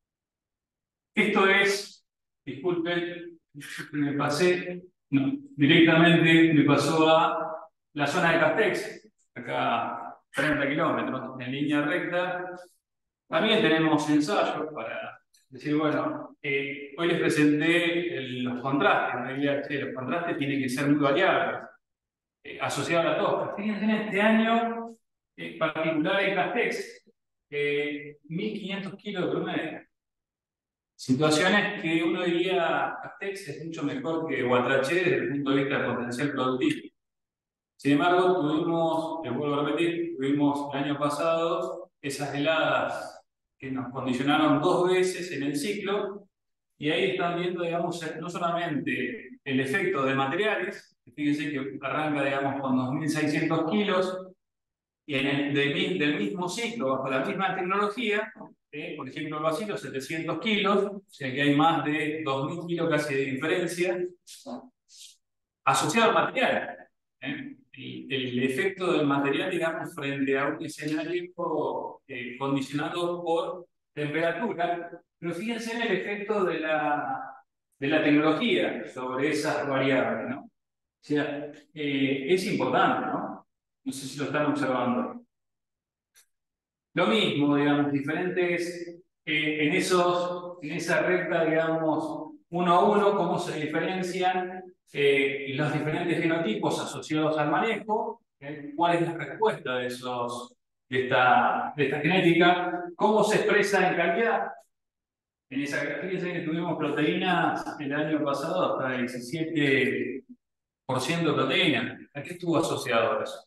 Esto es, disculpen, me pasé, no, directamente me pasó a la zona de Castex, acá treinta kilómetros, en línea recta. También tenemos ensayos para decir, bueno, eh, hoy les presenté el, los contrastes, en realidad, sí, los contrastes tienen que ser muy variables, eh, asociados a la tosca. Fíjense en este año eh, particular en Castex, Eh, mil quinientos kilos de promedio. Situaciones que uno diría Castex es mucho mejor que Guatraché desde el punto de vista del potencial productivo. Sin embargo, tuvimos, les vuelvo a repetir, tuvimos el año pasado esas heladas que nos condicionaron dos veces en el ciclo y ahí están viendo, digamos, no solamente el efecto de materiales, fíjense que arranca, digamos, con dos mil seiscientos kilos, y en el, de, del mismo ciclo, bajo la misma tecnología, eh, por ejemplo, el vacío, setecientos kilos, o sea que hay más de dos mil kilos casi de diferencia, asociado al material. ¿eh? El, el efecto del material, digamos, frente a un escenario eh, condicionado por temperatura, pero fíjense en el efecto de la, de la tecnología sobre esas variables, ¿no? O sea, eh, es importante, ¿no? No sé si lo están observando. Lo mismo, digamos, diferentes, eh, en, esos, en esa recta, digamos, uno a uno, cómo se diferencian eh, los diferentes genotipos asociados al manejo, eh, cuál es la respuesta de, esos, de, esta, de esta genética, cómo se expresa en calidad. En esa, fíjense que tuvimos proteínas el año pasado hasta el diecisiete por ciento de proteína. ¿A qué estuvo asociado eso?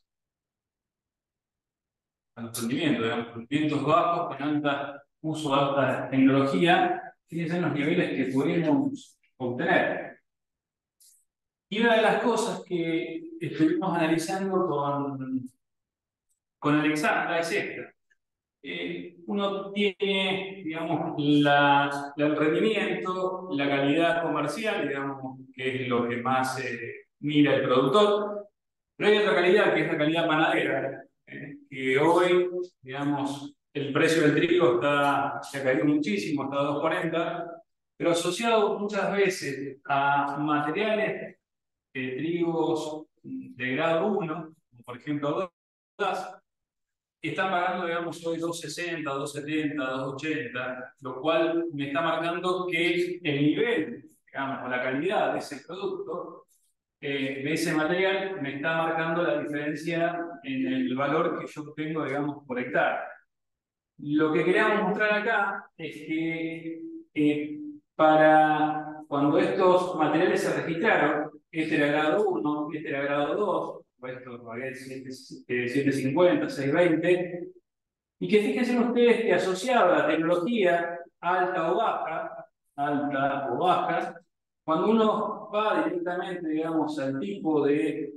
A los rendimientos, digamos, rendimientos bajos con alta uso, alta tecnología. Fíjense en los niveles que pudimos obtener. Y una de las cosas que estuvimos analizando con, con Alexandra es esta. Eh, uno tiene, digamos, la, la, el rendimiento, la calidad comercial, digamos, que es lo que más eh, mira el productor, pero hay otra calidad que es la calidad panadera, eh, que hoy, digamos, el precio del trigo está, se ha caído muchísimo, está a dos cuarenta, pero asociado muchas veces a materiales, eh, trigos de grado uno, como por ejemplo dos, están pagando, digamos, hoy dos sesenta, dos setenta, dos ochenta, lo cual me está marcando que el nivel, digamos, o la calidad de ese producto, eh, de ese material, me está marcando la diferencia en el valor que yo obtengo, digamos, por hectárea. Lo que queríamos mostrar acá es que eh, para cuando estos materiales se registraron, este era grado uno, este era grado dos, esto pagué setecientos cincuenta, seiscientos veinte, y que fíjense ustedes que asociado a la tecnología alta o baja, alta o baja, cuando uno va directamente, digamos, al tipo de,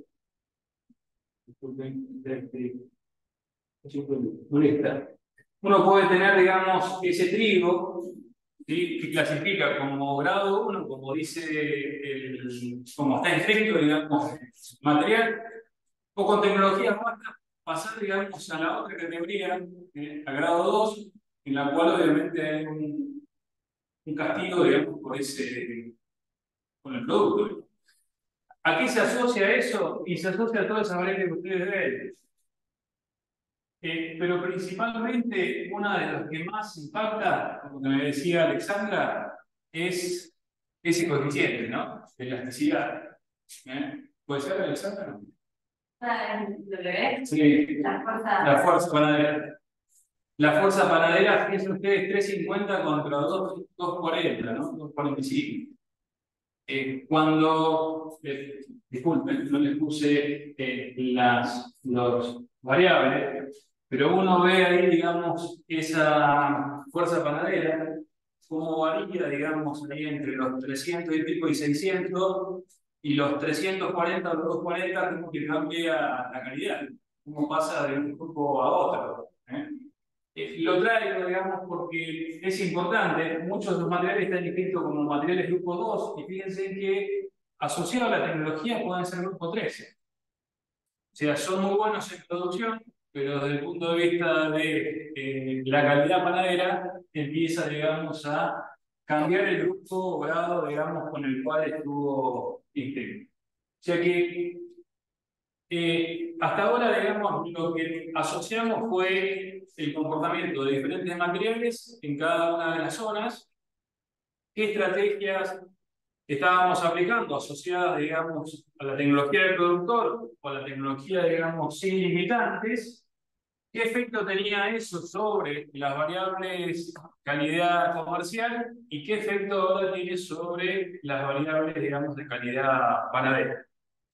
de, de, de uno puede tener, digamos, ese trigo, ¿sí?, que clasifica como grado uno, como dice, el, como está escrito, digamos, material, o con tecnología baja, pasar, digamos, a la otra categoría, eh, a grado dos, en la cual obviamente hay un, un castigo, digamos, por ese, con el producto. ¿A qué se asocia eso? Y se asocia a todas esas variables que ustedes ven. Eh, pero principalmente, una de las que más impacta, como me decía Alexandra, es ese coeficiente, ¿no? De elasticidad. ¿Eh? ¿Puede ser, Alexandra? Sí, la fuerza, la fuerza panadera. La fuerza panadera, fíjense ustedes, trescientos cincuenta contra doscientos cuarenta, ¿no? doscientos cuarenta y cinco. Eh, cuando, eh, disculpen, no les puse eh, las los variables, pero uno ve ahí, digamos, esa fuerza panadera, cómo varía, digamos, ahí entre los trescientos y pico y seiscientos, y los trescientos cuarenta o los doscientos cuarenta, como que cambia la calidad, cómo pasa de un grupo a otro. ¿eh? Eh, lo traigo, digamos, porque es importante. Muchos de los materiales están descritos como materiales grupo dos, y fíjense que asociados a la tecnología pueden ser grupo trece. O sea, son muy buenos en producción, pero desde el punto de vista de eh, la calidad panadera, empieza, digamos, a cambiar el grupo o grado, digamos, con el cual estuvo inscrito. O sea que Eh, hasta ahora, digamos, lo que asociamos fue el comportamiento de diferentes materiales en cada una de las zonas, qué estrategias estábamos aplicando asociadas, digamos, a la tecnología del productor o a la tecnología, digamos, sin limitantes, qué efecto tenía eso sobre las variables calidad comercial y qué efecto ahora tiene sobre las variables, digamos, de calidad panadera.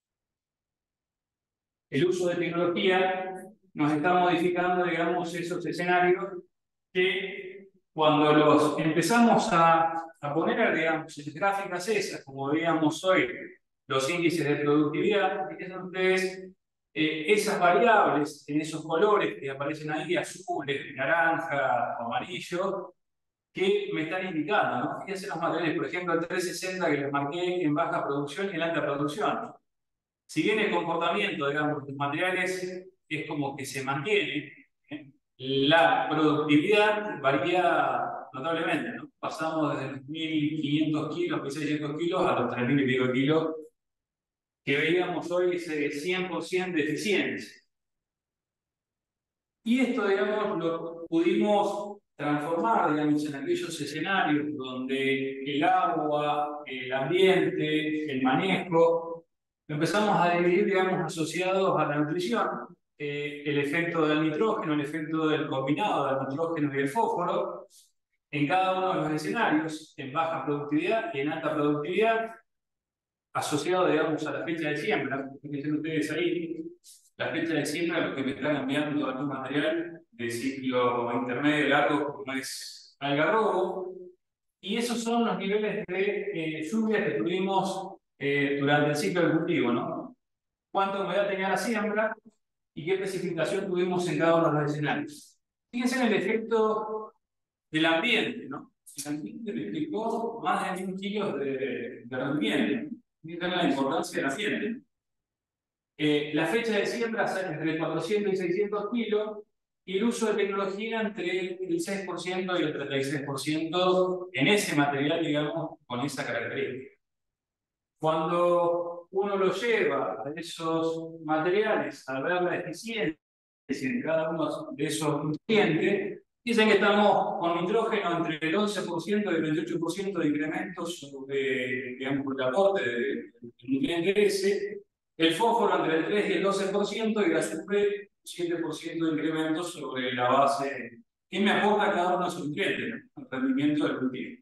El uso de tecnología nos está modificando, digamos, esos escenarios que cuando los empezamos a a poner, digamos, en gráficas esas, como veíamos hoy, los índices de productividad, fíjense ustedes eh, esas variables en esos colores que aparecen ahí, azules, naranja, amarillo, que me están indicando, ¿no? Fíjense los materiales, por ejemplo, el trescientos sesenta que les marqué en baja producción y en alta producción. Si bien el comportamiento, digamos, de los materiales es como que se mantiene, ¿eh? La productividad varía notablemente, ¿no? Pasamos desde los mil quinientos kilos, mil seiscientos kilos, a los tres mil y pico kilos, que veíamos hoy ese cien por ciento de eficiencia. Y esto, digamos, lo pudimos transformar, digamos, en aquellos escenarios donde el agua, el ambiente, el manejo, lo empezamos a dividir, digamos, asociados a la nutrición, eh, el efecto del nitrógeno, el efecto del combinado del nitrógeno y el fósforo, en cada uno de los escenarios, en baja productividad y en alta productividad, asociado, digamos, a la fecha de siembra. Fíjense ustedes ahí, la fecha de siembra, lo que me están enviando algún material de ciclo intermedio largo, como es algarrobo, y esos son los niveles de eh, lluvia que tuvimos eh, durante el ciclo del cultivo, ¿no? Cuánta humedad tenía la siembra y qué precipitación tuvimos en cada uno de los escenarios. Fíjense en el efecto del ambiente, ¿no? El ambiente le explicó más de mil kilos de, de rendimiento. Fíjense la importancia del ambiente. Eh, la fecha de siembra sale entre cuatrocientos y seiscientos kilos y el uso de tecnología entre el seis por ciento y el treinta y seis por ciento en ese material, digamos, con esa característica. Cuando uno lo lleva a esos materiales a ver la eficiencia en cada uno de esos nutrientes, dicen que estamos con nitrógeno entre el once por ciento y el veintiocho por ciento de incrementos sobre, digamos, el aporte del nutriente ese, el fósforo entre el tres y el doce por ciento y el azufre siete por ciento de incrementos sobre la base que me aporta cada uno de esos nutrientes, ¿no? El rendimiento del cultivo.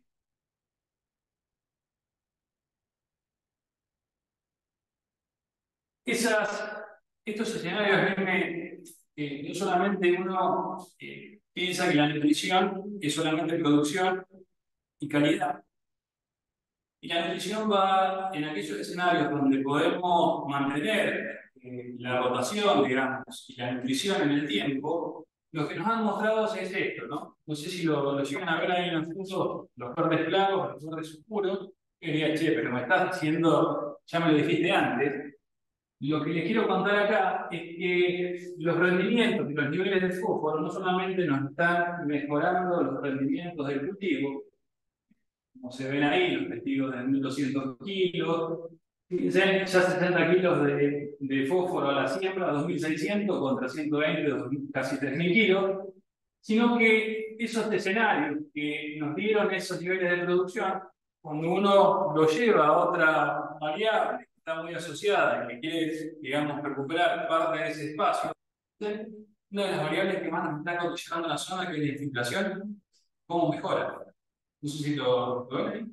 Esas, estos escenarios, me, eh, no solamente uno eh, piensa que la nutrición es solamente producción y calidad. Y la nutrición va en aquellos escenarios donde podemos mantener eh, la rotación, digamos, y la nutrición en el tiempo. Lo que nos han mostrado es esto, ¿no? No sé si lo, lo llegan a ver ahí en los puntos, los verdes claros, los verdes oscuros. Que diría, che, pero me estás diciendo, ya me lo dijiste antes. Lo que les quiero contar acá es que los rendimientos y los niveles de fósforo no solamente nos están mejorando los rendimientos del cultivo, como se ven ahí, los testigos de mil doscientos kilos, fíjense, ya sesenta kilos de, de fósforo a la siembra, dos mil seiscientos contra ciento veinte, casi tres mil kilos, sino que esos escenarios que nos dieron esos niveles de producción, cuando uno lo lleva a otra variable que está muy asociada y que quiere, digamos, recuperar parte de ese espacio, una de las variables que más nos está condicionando la zona, que es la infiltración, ¿cómo mejora? No sé si lo, lo ven.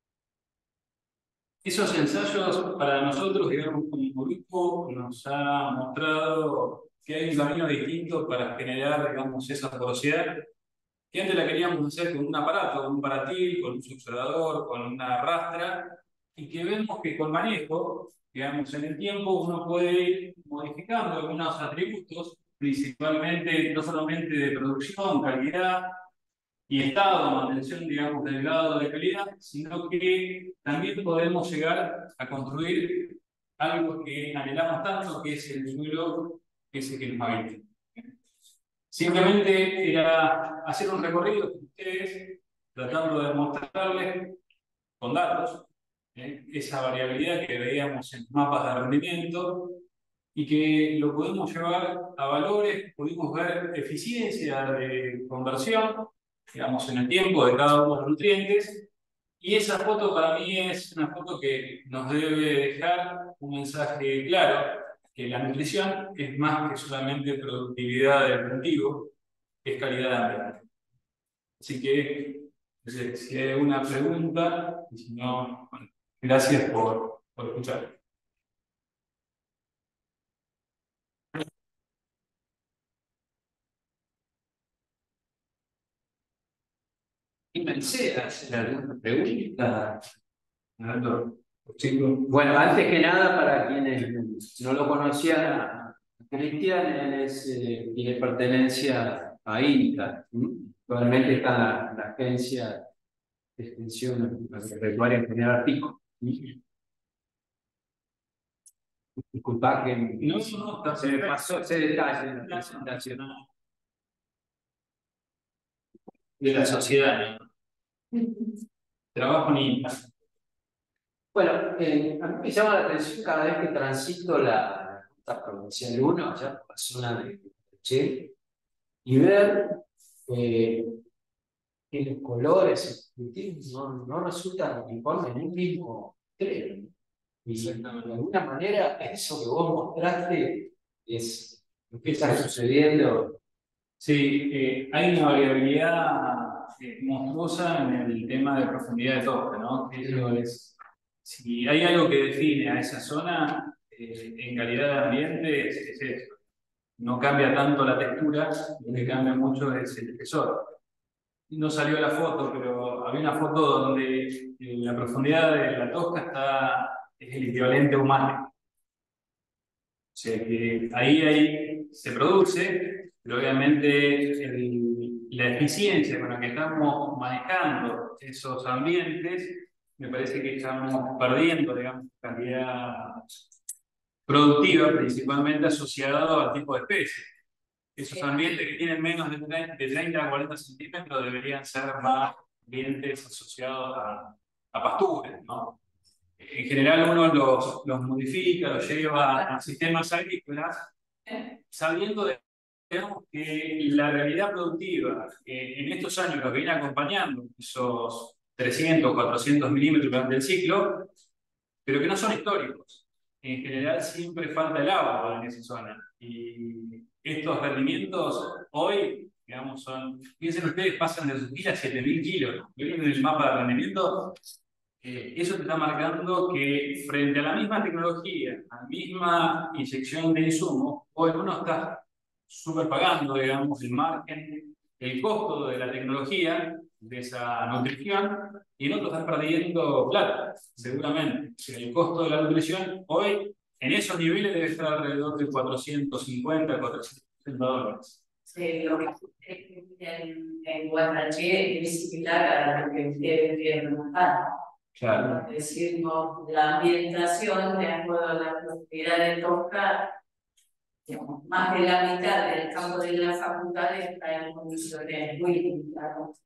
Esos ensayos para nosotros, digamos, como grupo, nos ha mostrado que hay un camino distinto para generar, digamos, esa porosidad, que antes la queríamos hacer con un aparato, con un paratil, con un succionador, con una rastra, y que vemos que con manejo, digamos, en el tiempo uno puede ir modificando algunos atributos, principalmente, no solamente de producción, calidad, y estado, mantención, digamos, del grado de calidad, sino que también podemos llegar a construir algo que anhelamos tanto, que es el suelo, que es el que nos habita. Simplemente era hacer un recorrido con ustedes, tratando de mostrarles con datos ¿eh? esa variabilidad que veíamos en los mapas de rendimiento y que lo pudimos llevar a valores, pudimos ver eficiencia de conversión, digamos, en el tiempo de cada uno de los nutrientes, y esa foto para mí es una foto que nos debe dejar un mensaje claro, que la nutrición es más que solamente productividad del cultivo, es calidad ambiental. Así que, no sé, si hay una pregunta, y si no, bueno, gracias por, por escuchar. Anímense a hacer alguna pregunta. Chicos. Bueno, antes que nada, para quienes no lo conocían, a Cristian, él es, eh, tiene pertenencia a INTA. Actualmente está en la, la agencia de extensión agropecuaria General Pico. Disculpa que No, no, no, se me pasó ese detalle en la presentación. De la sociedad, ¿no? Trabajo en INTA. Bueno, eh, a mí me llama la atención cada vez que transito la ruta provincial uno, allá por la zona de Che, y ver eh, que los colores no, no resultan uniformes en un mismo tren. Y de alguna manera eso que vos mostraste es lo que está sucediendo. Sí, eh, hay una variabilidad eh, monstruosa en el tema de profundidad de tosca, ¿no? Eso es, si hay algo que define a esa zona eh, en calidad de ambiente, es, es eso. No cambia tanto la textura, lo que cambia mucho es el espesor. No salió la foto, pero había una foto donde eh, la profundidad de la tosca está, es el equivalente a un mate. O sea que ahí, ahí se produce, pero obviamente el, la eficiencia con la que estamos manejando esos ambientes, me parece que estamos perdiendo, digamos, calidad productiva, principalmente asociado al tipo de especie. Esos ambientes que tienen menos de treinta a cuarenta centímetros deberían ser más ambientes asociados a, a pasturas, ¿no? En general uno los, los modifica, los lleva a sistemas agrícolas, sabiendo de, digamos, que la realidad productiva que en estos años los viene acompañando, esos trescientos, cuatrocientos milímetros durante el ciclo, pero que no son históricos. En general siempre falta el agua en esa zona. Y estos rendimientos hoy, digamos, son, piensen ustedes, pasan de dos mil a siete mil kilos. ¿Ven el mapa de rendimiento? Eh, eso te está marcando que frente a la misma tecnología, a la misma inyección de insumos, hoy uno está súper pagando, digamos, el margen, el costo de la tecnología, de esa nutrición, y en otro estás perdiendo plata, seguramente. O sea, el costo de la nutrición hoy, en esos niveles, debe estar alrededor de cuatrocientos cincuenta, cuatrocientos sesenta dólares. Sí, lo que en, en Guatraché es similar a lo que ustedes vieron acá. Claro. Es decir, no, la ambientación, de acuerdo a la propiedad de Tosca, digamos, más de la mitad del campo de la facultad está en condiciones muy limitadas.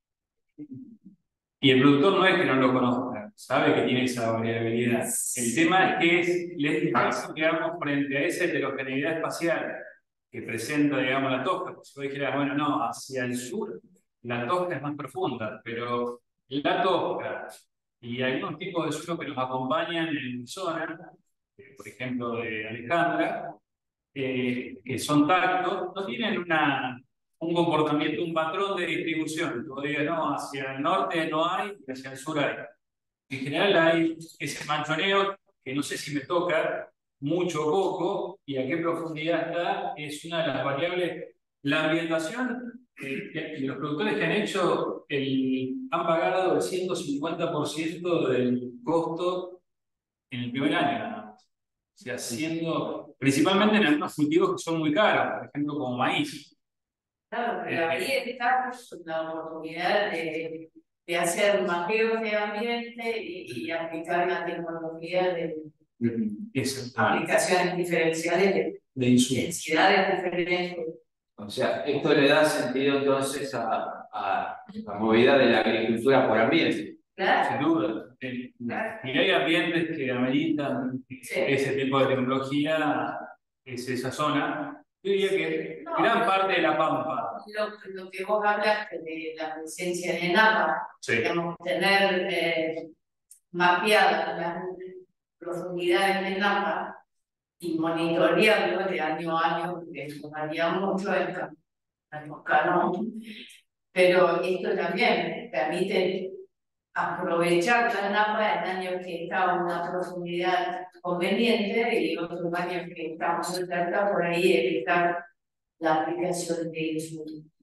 Y el productor no es que no lo conozca, sabe que tiene esa variabilidad. El tema es que es, le es difícil, digamos, frente a esa heterogeneidad espacial que presenta, digamos, la tosca. Si vos dijeras, bueno, no, hacia el sur la tosca es más profunda, pero la tosca y algunos tipos de suelo que nos acompañan en mi zona, eh, por ejemplo, de Alejandra, eh, que son tactos, no tienen una, un comportamiento, un patrón de distribución. Tú digas, no, hacia el norte no hay y hacia el sur hay. En general hay ese manchoneo que no sé si me toca mucho o poco y a qué profundidad está, es una de las variables. La ambientación, eh, los productores que han hecho, el, han pagado el ciento cincuenta por ciento del costo en el primer año, nada más. O sea, siendo, principalmente en algunos cultivos que son muy caros, por ejemplo, como maíz. Claro, pero ahí está la oportunidad de, de hacer mapeos de ambiente y, y aplicar la tecnología de Eso. aplicaciones diferenciales de De insumos. densidades diferentes. O sea, esto le da sentido entonces a, a la movida de la agricultura por ambiente. Claro. Sin duda. Sí. Y hay ambientes que ameritan Sí. ese tipo de tecnología, es esa zona. Yo diría que No, gran pero- parte de la pampa. Lo, lo que vos hablaste de la presencia de Napa, Sí. digamos, tener eh, mapeadas las profundidades de Napa y monitorearlo de año a año, porque eso varía mucho en los canón, pero esto también permite aprovechar la Napa en años que está a una profundidad conveniente y otros años que estamos cerca, por ahí evitar la aplicación de insumos.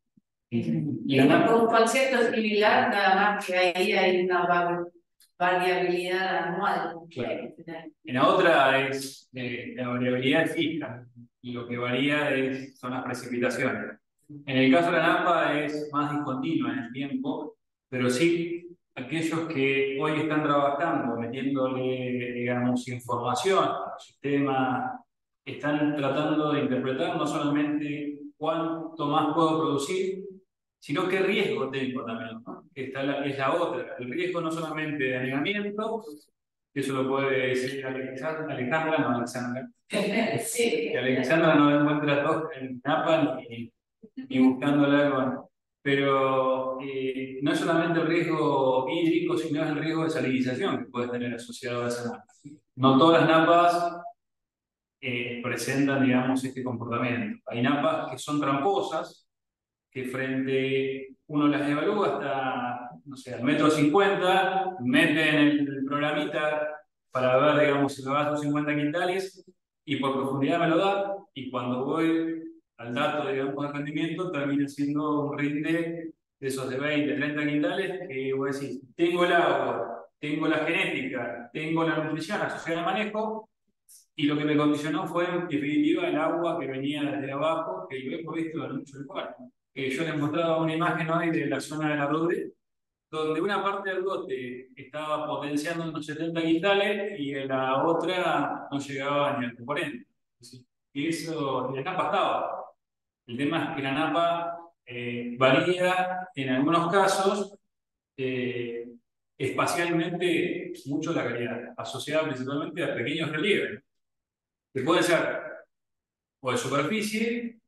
Y Es la un concepto similar, nada más que ahí hay una va- variabilidad anual. Claro. En la otra es eh, la variabilidad es fija y lo que varía es, son las precipitaciones. En el caso de la napa es más discontinua en el tiempo, pero sí aquellos que hoy están trabajando, metiéndole, digamos, información al sistema, están tratando de interpretar no solamente cuánto más puedo producir, sino qué riesgo tengo también, ¿no? Que está la, es la otra. El riesgo no solamente de anegamiento, que eso lo puede decir Alexandra, Alejandra, no Alexandra. Sí. Que Alexandra no encuentra todo en napa ni, ni buscándola con. Pero eh, no es solamente el riesgo hídrico, sino es el riesgo de salinización que puede tener asociado a esa napa. No todas las napas eh, presentan, digamos, este comportamiento. Hay napas que son tramposas, que frente uno las evalúa hasta, no sé, al metro cincuenta, meten el programita para ver, digamos, si me va a sus cincuenta quintales y por profundidad me lo da, y cuando voy al dato, digamos, de rendimiento, termina siendo un rinde de esos de veinte, treinta quintales, que voy a decir, tengo el agua, tengo la genética, tengo la nutrición asociada al manejo, y lo que me condicionó fue, en definitiva, el agua que venía desde abajo, que lo hemos visto en muchos lugares. Eh, yo les mostraba una imagen hoy de la zona de la Rude, donde una parte del lote estaba potenciando unos setenta quintales y en la otra no llegaba ni al cuarenta. Y eso, y la napa estaba. El tema es que la napa eh, varía en algunos casos eh, espacialmente mucho la calidad, asociada principalmente a pequeños relieves, que pueden ser o de superficie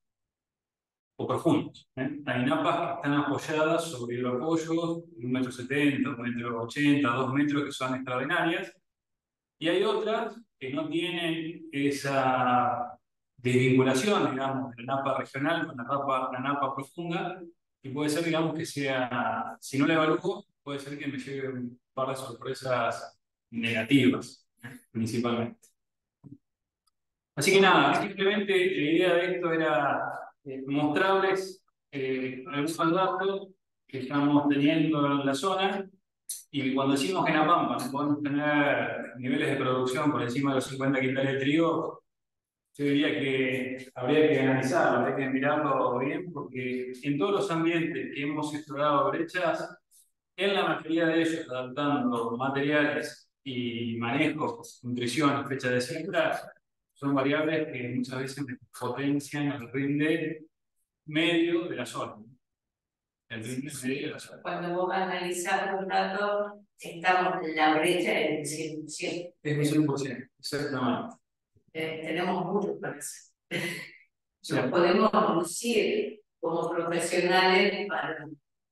o profundos. ¿eh? Hay napas que están apoyadas sobre hidroapoyos de un metro setenta, un metro ochenta, dos metros, que son extraordinarias, y hay otras que no tienen esa desvinculación, digamos, de la napa regional con la napa, la napa profunda, y puede ser, digamos, que sea, si no la evalúo, puede ser que me lleve un par de sorpresas negativas, ¿eh? Principalmente. Así que nada, simplemente la idea de esto era eh, mostrarles eh, algunos datos que estamos teniendo en la zona, y cuando decimos que en La Pampa no podemos tener niveles de producción por encima de los cincuenta quintales de trigo, yo diría que habría que analizarlo, habría que mirarlo bien, porque en todos los ambientes que hemos explorado brechas, en la mayoría de ellos adaptando materiales y manejos, nutrición, fecha de siembra, son variables que muchas veces potencian el rinde medio de la zona. El rinde medio de la zona. Cuando vos analizás los datos, estamos en la brecha del cien por ciento. Es un cien por ciento, exactamente. Eh, tenemos mucho para hacer. Sí. Nos podemos lucir como profesionales para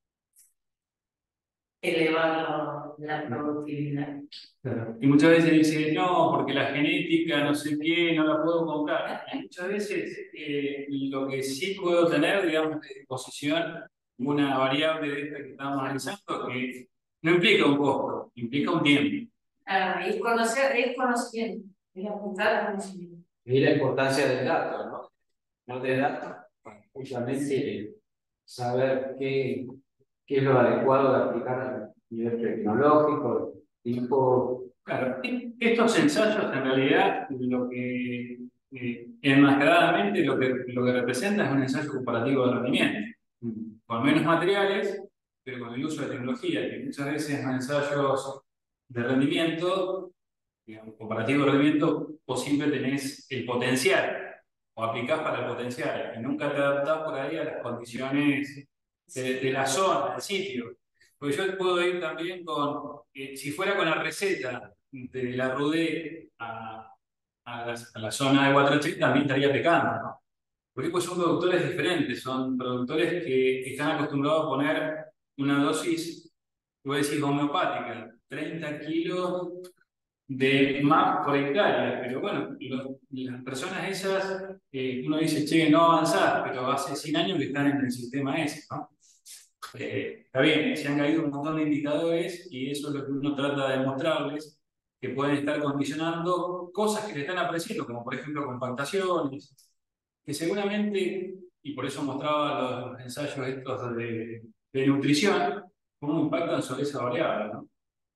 elevar la productividad. Claro. Y muchas veces dice, no, porque la genética, no sé qué, no la puedo comprar. Y muchas veces eh, lo que sí puedo tener, digamos, de disposición, una variable de esta que estamos analizando, que no implica un costo, implica un tiempo. Ah, es conocer, es conocimiento, es apuntar al conocimiento. Y la importancia del dato, ¿no? No de datos, justamente saber qué, qué es lo adecuado de aplicar a nivel tecnológico, tipo. Claro, estos ensayos en realidad lo que eh, enmascaradamente lo que, lo que representa es un ensayo comparativo de rendimiento, con menos materiales, pero con el uso de tecnología, que muchas veces en ensayos de rendimiento, digamos, comparativo de rendimiento, vos siempre tenés el potencial, o aplicás para el potencial, y nunca te adaptás por ahí a las condiciones de, de la zona, del sitio. Porque yo puedo ir también con, eh, si fuera con la receta de la Rude a, a, la, a la zona de Guatrache, también estaría pecando, ¿no? Porque pues son productores diferentes, son productores que están acostumbrados a poner una dosis, voy a decir, homeopática, treinta kilos de M A P por hectárea, pero bueno, lo, las personas esas, eh, uno dice, che, no avanzás, pero hace cien años que están en el sistema ese, ¿no? Eh, está bien, se han caído un montón de indicadores y eso es lo que uno trata de mostrarles, que pueden estar condicionando cosas que le están apareciendo, como por ejemplo compactaciones, que seguramente y por eso mostraba los ensayos estos de, de nutrición, cómo impactan sobre esa variable, ¿no?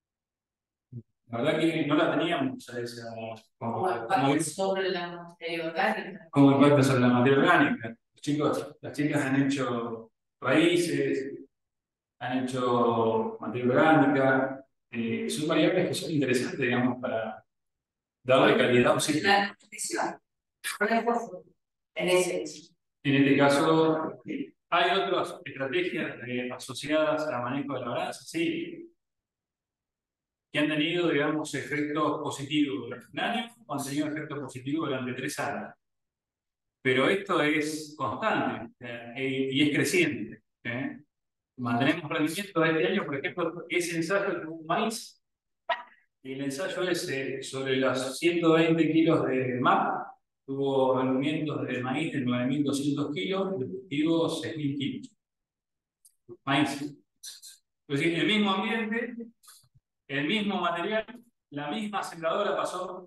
La verdad que no la teníamos a esa, como, Como impacta como, sobre la materia orgánica. cómo impacta sobre la materia orgánica. Los chicos, las chicas han hecho raíces, han hecho materia orgánica, eh, son variables que son interesantes, digamos, para darle calidad a un ciclo. La nutrición. En ese. En este caso, ¿hay otras estrategias eh, asociadas al manejo de la balanza? Sí. Que han tenido, digamos, efectos positivos durante un año o han tenido efectos positivos durante tres años. Pero esto es constante eh, y es creciente. ¿eh? Mantenemos rendimiento de este año, por ejemplo, ese ensayo de un maíz. Y el ensayo ese sobre los ciento veinte kilos de M A P tuvo rendimientos de maíz de nueve mil doscientos kilos, de cultivo seis mil kilos. Maíz. Es decir, el mismo ambiente, el mismo material, la misma sembradora pasó,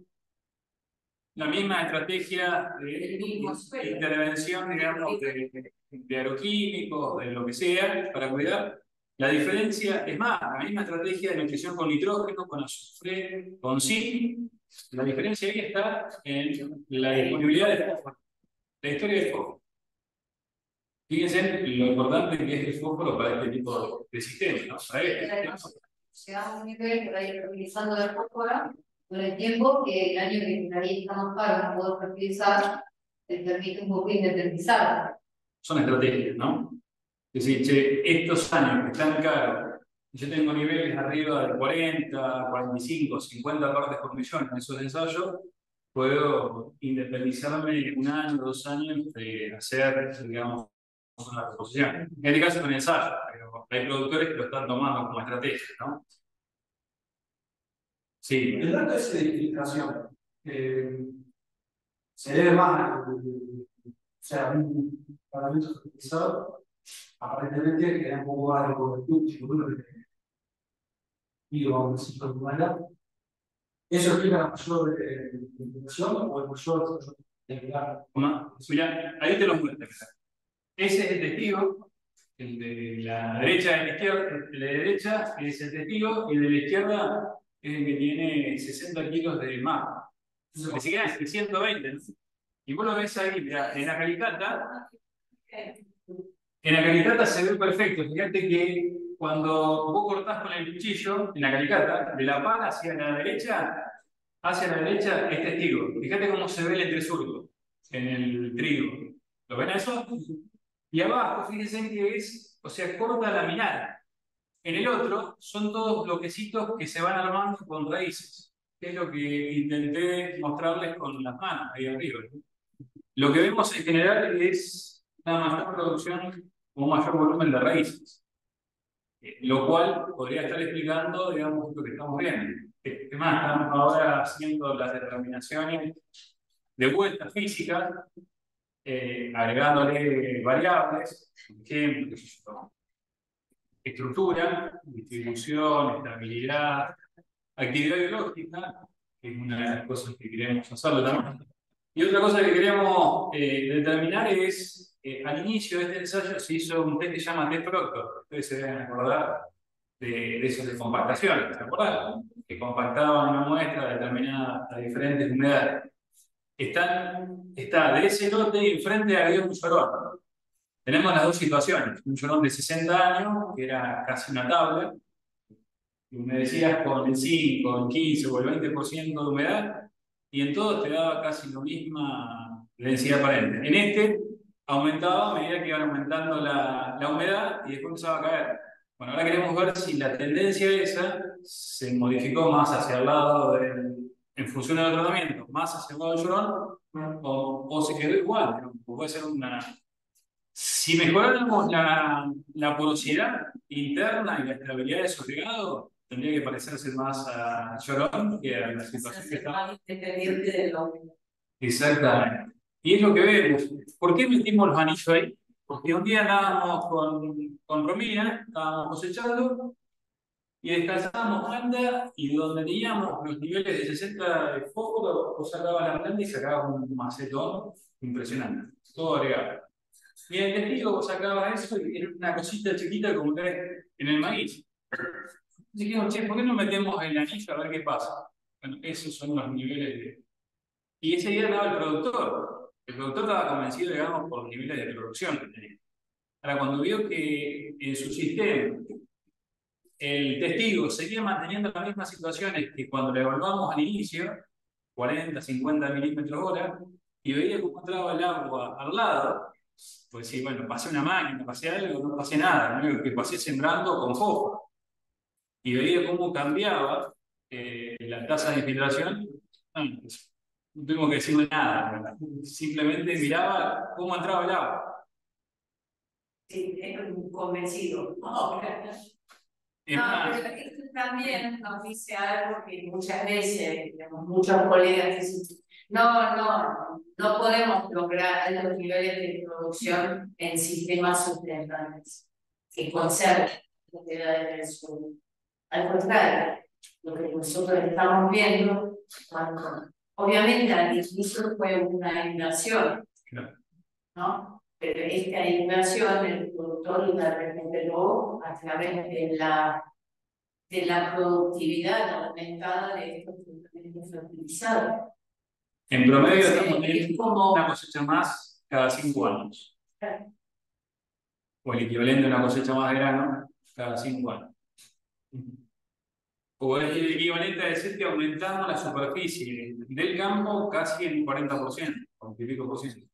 la misma estrategia de intervención, digamos, de, de agroquímicos, de lo que sea, para cuidar. La diferencia es más, la misma estrategia de nutrición con nitrógeno, con azufre, con zinc. La diferencia ahí está en la disponibilidad de fósforo, la historia del fósforo. Fíjense lo importante que es el fósforo para este tipo de sistemas, ¿no? Para este, llegamos a un nivel que va a ir fertilizando la fósfora con el tiempo que el año que estaría está más caro no poder fertilizar, te permite un poco independizar. Son estrategias, ¿no? Es decir, che, estos años que están caros, yo tengo niveles arriba de cuarenta, cuarenta y cinco, cincuenta partes por millón en esos ensayos, puedo independizarme un año, dos años de hacer, digamos, una reposición. En este caso es un ensayo, pero hay productores que lo están tomando como estrategia, ¿no? Sí. El dato ese de filtración eh, se debe más, o sea, un parlamento fertilizado, aparentemente que era un poco más de cobertura, y vamos a decir con humana. ¿Eso explica la mayor inflación o el mayor Mira, ahí te lo muestro. Ese es el testigo, el de la derecha y la izquierda, el de la derecha es el testigo, y el de la izquierda es el que tiene sesenta kilos de M A P. Ni siquiera es ciento veinte, ¿no? Y vos lo ves ahí, mira, en la calicata, en la calicata se ve perfecto. Fíjate que cuando vos cortás con el cuchillo, en la calicata, de la pala hacia la derecha, hacia la derecha es testigo. Fíjate cómo se ve el entresurco en el trigo. ¿Lo ven eso? Y abajo, fíjense que es, o sea, corta laminar. En el otro son todos bloquecitos que se van armando con raíces, que es lo que intenté mostrarles con las manos ahí arriba. Lo que vemos en general es una mayor producción o un mayor volumen de raíces, eh, lo cual podría estar explicando, digamos, lo que estamos viendo. Es más, estamos ahora haciendo las determinaciones de vuelta físicas, eh, agregándole variables, por ejemplo, qué sé yo, estructura, distribución, estabilidad, actividad biológica, que es una de las cosas que queremos hacerlo también. Y otra cosa que queremos eh, determinar es, eh, al inicio de este ensayo se hizo un test que se llama test Proctor. Ustedes se deben acordar de, de esos de compactación, ¿se acuerdan? Que compactaban una muestra determinada a diferentes humedades. Están, está de ese lote y enfrente había un llorón. Tenemos las dos situaciones. Un llorón de sesenta años, que era casi una tabla, y me decías con el cinco, el quince o el veinte por ciento de humedad, y en todos te daba casi la misma densidad aparente. En este aumentaba a medida que iban aumentando la, la humedad y después empezaba a caer. Bueno, ahora queremos ver si la tendencia esa se modificó más hacia el lado del, en función del tratamiento, más hacia el lado del llorón, o, o se quedó igual, ¿no? Puede ser una... Si mejoráramos la, la porosidad interna y la estabilidad de su regado, tendría que parecerse más a llorón que a la situación que está. Exactamente. Y es lo que vemos. ¿Por qué metimos los anillos ahí? Porque un día andábamos con, con Romina, estábamos cosechando, y descansábamos planta, y donde teníamos los niveles de sesenta de fósforo, vos sacabas la planta y sacabas un macetón impresionante. Todo agregado. Y en el testigo vos sacabas eso y era una cosita chiquita como que en el maíz. Entonces dijimos, che, ¿por qué no metemos el anillo a ver qué pasa? Bueno, esos son los niveles de... Y ese día daba el productor. El productor estaba convencido, digamos, por los niveles de producción que tenía. Ahora, cuando vio que en su sistema el testigo seguía manteniendo las mismas situaciones que cuando le evaluamos al inicio, cuarenta, cincuenta milímetros hora, y veía cómo entraba el agua al lado, pues sí, bueno, pasé una máquina, pasé algo, no pasé nada, lo único que pasé sembrando con fósforo. Y veía cómo cambiaba eh, la tasa de infiltración. No, pues, no tuvimos que decirle nada, ¿verdad? Simplemente miraba cómo entraba el agua. Sí, es convencido. Oh, Es no, más, pero esto también nos dice algo que muchas veces, digamos, muchos colegas dicen, no, no, no podemos lograr altos niveles de producción en sistemas sustentables que conserven las propiedades del suelo. Al contrario, lo que nosotros estamos viendo, cuando, obviamente al inicio fue una inversión, ¿no? Pero esta inversión el productor la recuperó a través de la, de la productividad aumentada de estos tratamientos fertilizados. en promedio Entonces, estamos es teniendo como, una cosecha más cada cinco años. O el equivalente a una cosecha más de grano cada cinco años. O es el equivalente a decir que aumentamos la superficie del campo casi en cuarenta por ciento, cuarenta y pico por ciento.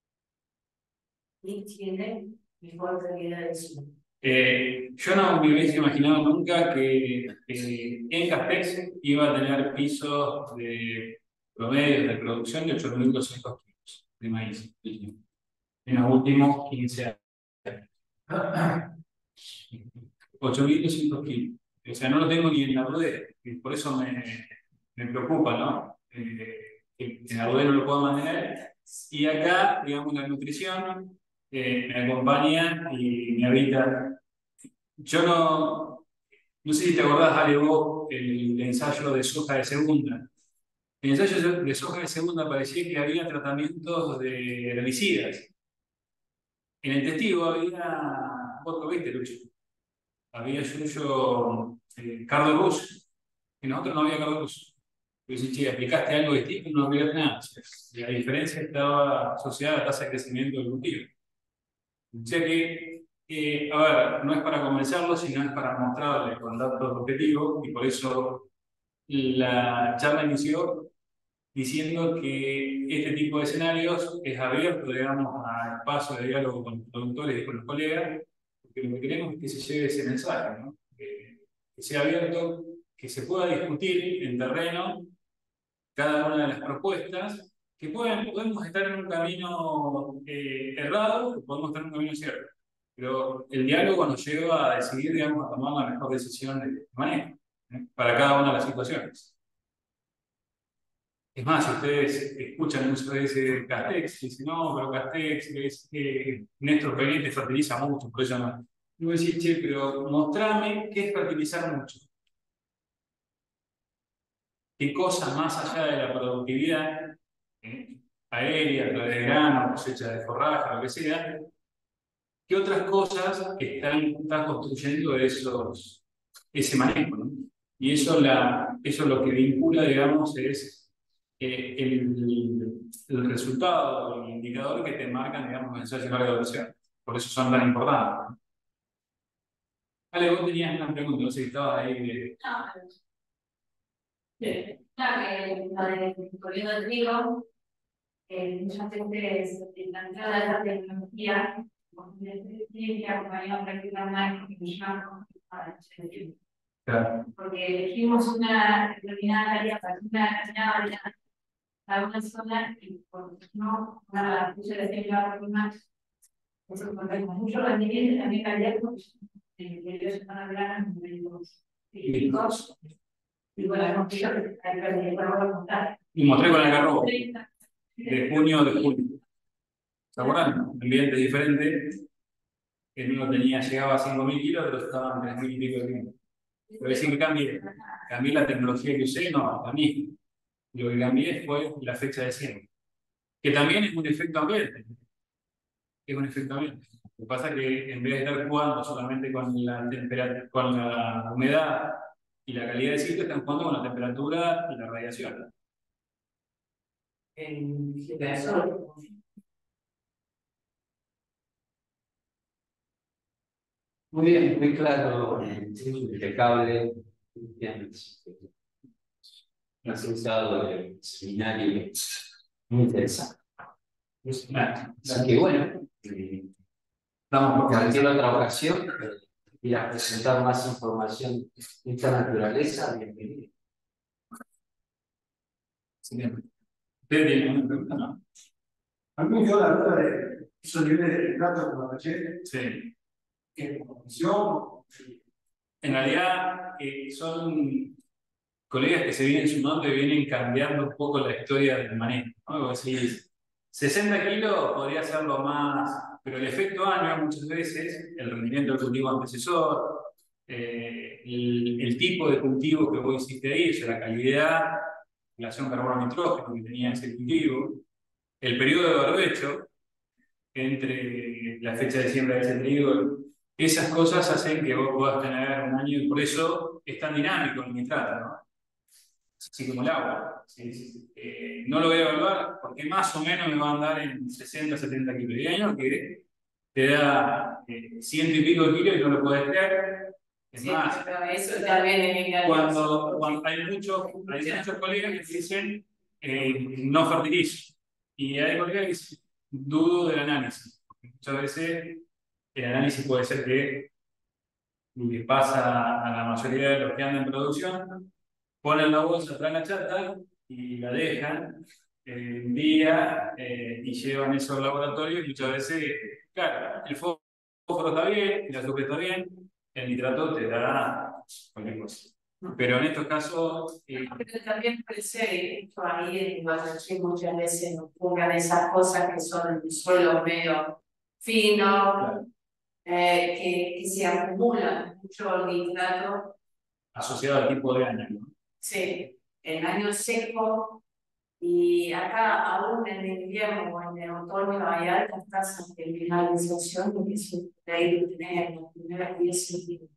y tiene mejor calidad de suelo. Eh, yo no me hubiese imaginado nunca que eh, en Castex iba a tener pisos de promedio de producción de ocho mil doscientos kilos de maíz en los últimos quince años. ocho mil doscientos kilos. O sea, no lo tengo ni en la rodea, y por eso me, me preocupa, ¿no? Eh, que en la rodea no lo puedo mantener. Y acá, digamos, la nutrición eh, me acompaña y me habita. Yo no, no sé si te acordás, Ale, vos, el ensayo de soja de segunda. En el ensayo de soja de segunda parecía que había tratamientos de herbicidas. En el testigo había, vos lo viste, Lucho, había Yuyo eh, Cardo Rus, en nosotros no había Cardo Rus. Pero si che, aplicaste algo distinto, no aplicaste nada. O sea, la diferencia estaba asociada a la tasa de crecimiento del cultivo. O sea que, eh, a ver, no es para convencerlo, sino es para mostrarle con datos objetivos, y por eso la charla inició diciendo que este tipo de escenarios es abierto, digamos, a espacio de diálogo con los productores y con los colegas, porque lo que queremos es que se lleve ese mensaje, ¿no? Que, que sea abierto, que se pueda discutir en terreno cada una de las propuestas, que pueden, podemos estar en un camino eh, errado, o podemos estar en un camino cierto. Pero el diálogo nos lleva a decidir, digamos, a tomar la mejor decisión de manejo, ¿eh? Para cada una de las situaciones. Es más, si ustedes escuchan muchas veces Castex, y dicen, no, pero Castex es que Néstor Peñete fertiliza mucho, por eso no. Y voy a decir, che, pero mostrame qué es fertilizar mucho. ¿Qué cosa más allá de la productividad ¿eh? aérea, a través de grano, cosecha de forraje, lo que sea? ¿Qué otras cosas están, están construyendo esos, ese manejo, ¿no? Y eso, la, eso lo que vincula, digamos, es eh, el, el resultado, el indicador que te marcan, digamos, los ensayos de larga duración. Por eso son tan importantes, ¿no? Ale, vos tenías una pregunta, no sé si estabas ahí. De... No, sí. Claro, que lo del gobierno de trigo, eh, muchas veces la entrada de la tecnología tiene que acompañar prácticamente para el Claro. porque elegimos una determinada área para una determinada área para una zona y por no para la fusión de tecnología más. Eso encontramos mucho rendimiento también calidad porque en el interior se van a hablar en momentos críticos. Y bueno, hemos visto que hay que contar. Y mostré con el garrobo de junio de julio. ¿Se acuerdan? Ambientes diferentes. El uno tenía, llegaba a cinco mil kilos, pero estaban tres mil y pico de kilos. Pero decir que cambié, cambié la tecnología que usé, no, también. Lo que cambié fue la fecha de cien, que también es un efecto ambiente. es un efecto ambiente. Lo que pasa es que en vez de estar jugando solamente con la temperatura, con la humedad y la calidad del sitio, están jugando con la temperatura y la radiación. En Girasol. Muy bien, muy claro, impecable. Bien. Has usado el seminario muy interesante. Así que bueno, eh, vamos por cualquier otra ocasión. Ir a presentar más información de esta naturaleza. Bienvenido. Ustedes tienen una pregunta, ¿no? A mí me dio la duda de esos niveles de trato con la Bachelet, Sí. que como comisión, En realidad, eh, son colegas que se vienen sumando y vienen cambiando un poco la historia del manejo, ¿no? Vos decís, sesenta kilos podría ser lo más, pero el efecto año muchas veces, el rendimiento del cultivo antecesor, eh, el, el tipo de cultivo que vos hiciste ahí, o sea, la calidad, relación carbono-nitrógeno que tenía ese cultivo, el periodo de barbecho entre la fecha de siembra de ese trigo, esas cosas hacen que vos puedas tener un año y por eso es tan dinámico el nitrato, ¿no? Así como el agua. ¿Sí? Sí. Eh, no lo voy a evaluar porque más o menos me va a andar en sesenta, setenta kilos. Y hay año que te da eh, ciento y pico de kilos y no lo podés creer. Es Sí, más, pero eso también es engañoso. cuando, cuando hay, muchos, hay muchos colegas que dicen eh, no fertilizo. Y hay colegas que dicen dudo del análisis. Muchas veces el análisis puede ser que le pasa a la mayoría de los que andan en producción, ponen la bolsa, traen la chata y la dejan eh, un día eh, y llevan eso al laboratorio y muchas veces, claro, el fósforo está bien, el azúcar está bien, el nitrato te da cualquier cosa. Pero en estos casos... Eh, Pero también puede ser, esto ahí en Guayaquil muchas veces nos pongan esas cosas que son el suelo medio fino, claro, eh, que, que se acumulan mucho nitrato. asociado al tipo de año, ¿no? Sí, en años secos y acá aún en el invierno o en el otoño hay altas tasas de mineralización porque eso de ahí lo tenés en los primeros diez centímetros.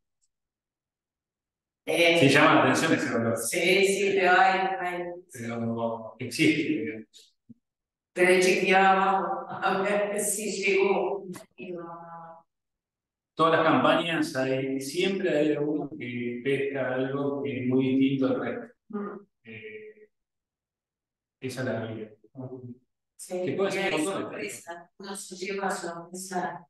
Eh, Sí, llama la atención ese valor. Sí, sí, pero hay, hay. Pero existe, digamos. Pero chequeaba a ver si llegó. Y no. Todas las campañas hay, siempre hay alguno que pesca algo que es muy distinto al resto. Mm. Eh, esa es la realidad. Sí, Que puede ser hay un montón de sorpresa. No se lleva sorpresa.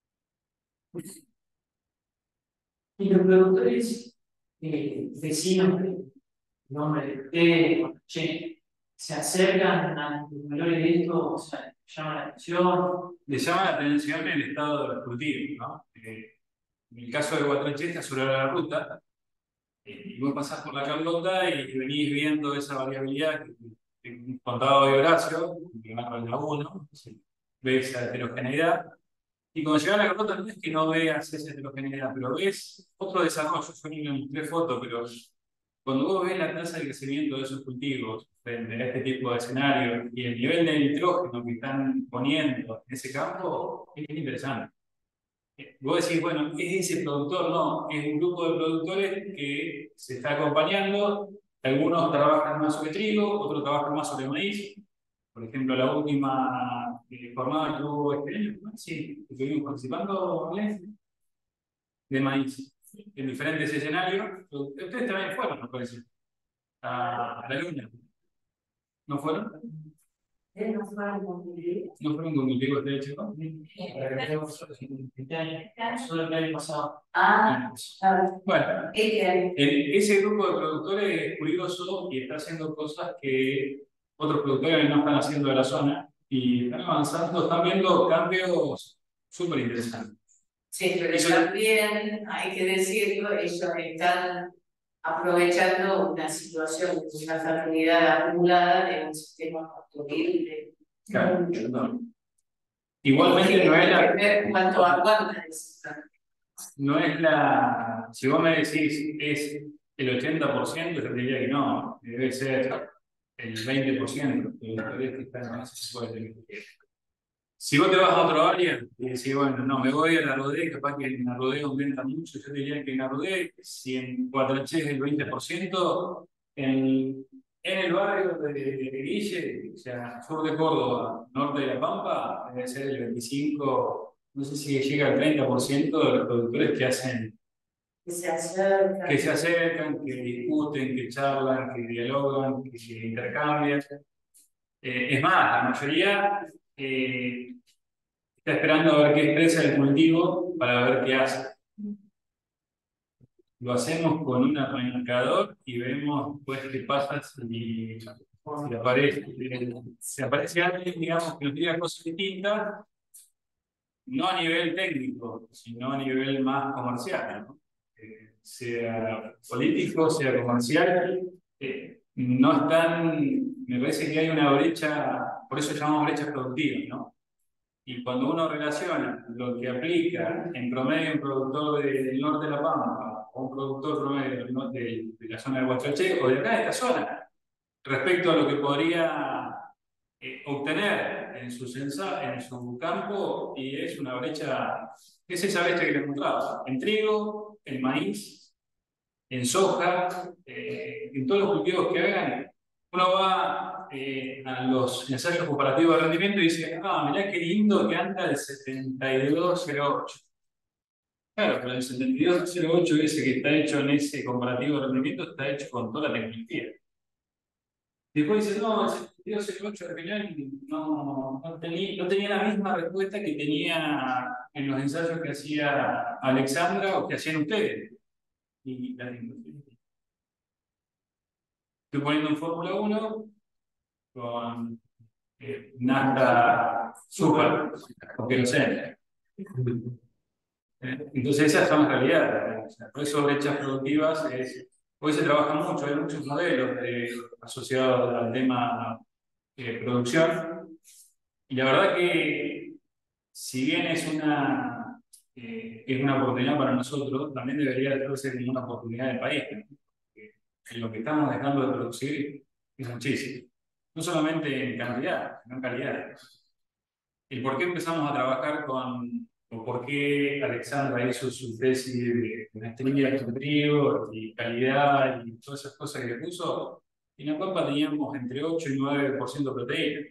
Y los productores eh, vecinos de nombre de ustedes, che, se acercan a los valores de esto, o sea, llama la atención. Le llama la atención el estado de los cultivos, ¿no? Eh, en el caso de Guatraché está sobre la ruta, eh, y vos pasás por la Carlota y venís viendo esa variabilidad que, que contaba de Horacio, que va en la uno, ves esa heterogeneidad. Y cuando llegas a la Carlota no es que no veas esa heterogeneidad, pero ves otro desarrollo. Yo ni en tres fotos, pero cuando vos ves la tasa de crecimiento de esos cultivos frente a este tipo de escenario y el nivel de nitrógeno que están poniendo en ese campo, es interesante. Vos decís, bueno, ¿es ese productor? No, es un grupo de productores que se está acompañando. Algunos trabajan más sobre trigo, otros trabajan más sobre maíz. Por ejemplo, la última eh, jornada que hubo este año, ¿no? Sí, que estuvimos participando, ¿vale? De maíz, en diferentes escenarios. Ustedes también fueron, me parece, a, a la luna. ¿No fueron? No fueron confundidos. ¿No fueron conmigo este hecho? ¿No? Solo el año pasado. Ah, claro. Bueno, Ella. el- ese grupo de productores es curioso y está haciendo cosas que otros productores no están haciendo de la zona y están avanzando, están viendo cambios súper interesantes. Sí, pero Eso- también hay que decirlo, ellos están aprovechando una situación de una fertilidad acumulada de un sistema pastoril. de- Claro, no. Igualmente no es Hay que ver la, cuánto aguanta eso. no es la, si vos me decís es el ochenta por ciento, yo te diría que no, debe ser el veinte por ciento de los productores que están en ese tipo de tecnología. Si vos te vas a otro área y decís, bueno, no, me voy a la Rodé, capaz que en la Rodé aumenta mucho, yo diría que en la Rodé, si en Cuatraché es el veinte por ciento, en, en el barrio de, de Guille, o sea, sur de Córdoba, norte de La Pampa, debe ser el veinticinco, no sé si llega al treinta por ciento de los productores que hacen, Que se acercan. que se acercan, que discuten, que charlan, que dialogan, que se intercambian. Eh, es más, la mayoría eh, está esperando a ver qué expresa el cultivo para ver qué hace. Lo hacemos con un arrancador y vemos pues qué pasa si, si aparece, si aparece alguien, digamos, que nos diga cosas distintas, no a nivel técnico, sino a nivel más comercial, ¿no? Eh, sea político, sea comercial, eh, no están, me parece que hay una brecha, por eso llamamos brechas productivas, ¿no? Y cuando uno relaciona lo que aplica en promedio un productor de, del norte de La Pampa o un productor promedio del norte de, de la zona de Huatraché o de acá de esta zona, respecto a lo que podría eh, obtener en su, sensa, en su campo, y es una brecha, es esa brecha que le encontramos en trigo, en maíz, en soja, eh, en todos los cultivos que hagan. Uno va eh, a los ensayos comparativos de rendimiento y dice, ah, mirá qué lindo que anda el setenta y dos cero ocho. Claro, pero el setenta y dos cero ocho ese que está hecho en ese comparativo de rendimiento está hecho con toda la tecnología. Y después dice, no, el setenta y dos cero ocho al final no, no, tenía, no tenía la misma respuesta que tenía en los ensayos que hacía Alexandra o que hacían ustedes. Y la tecnología. Estoy poniendo en Fórmula uno con eh, Nafta Super, porque no sé. Entonces esas son las realidades. O sea, por eso brechas productivas es, hoy se trabaja mucho, hay muchos modelos de, asociados al tema de producción. Y la verdad que si bien es una, eh, es una oportunidad para nosotros, también debería ser como una oportunidad del país, ¿no? Porque en lo que estamos dejando de producir es muchísimo. No solamente en cantidad, sino en calidad. ¿Y por qué empezamos a trabajar con, o por qué Alexandra hizo su tesis de maestría en trigo y calidad y todas esas cosas que le puso? En La Pampa teníamos entre ocho y nueve por ciento de proteína.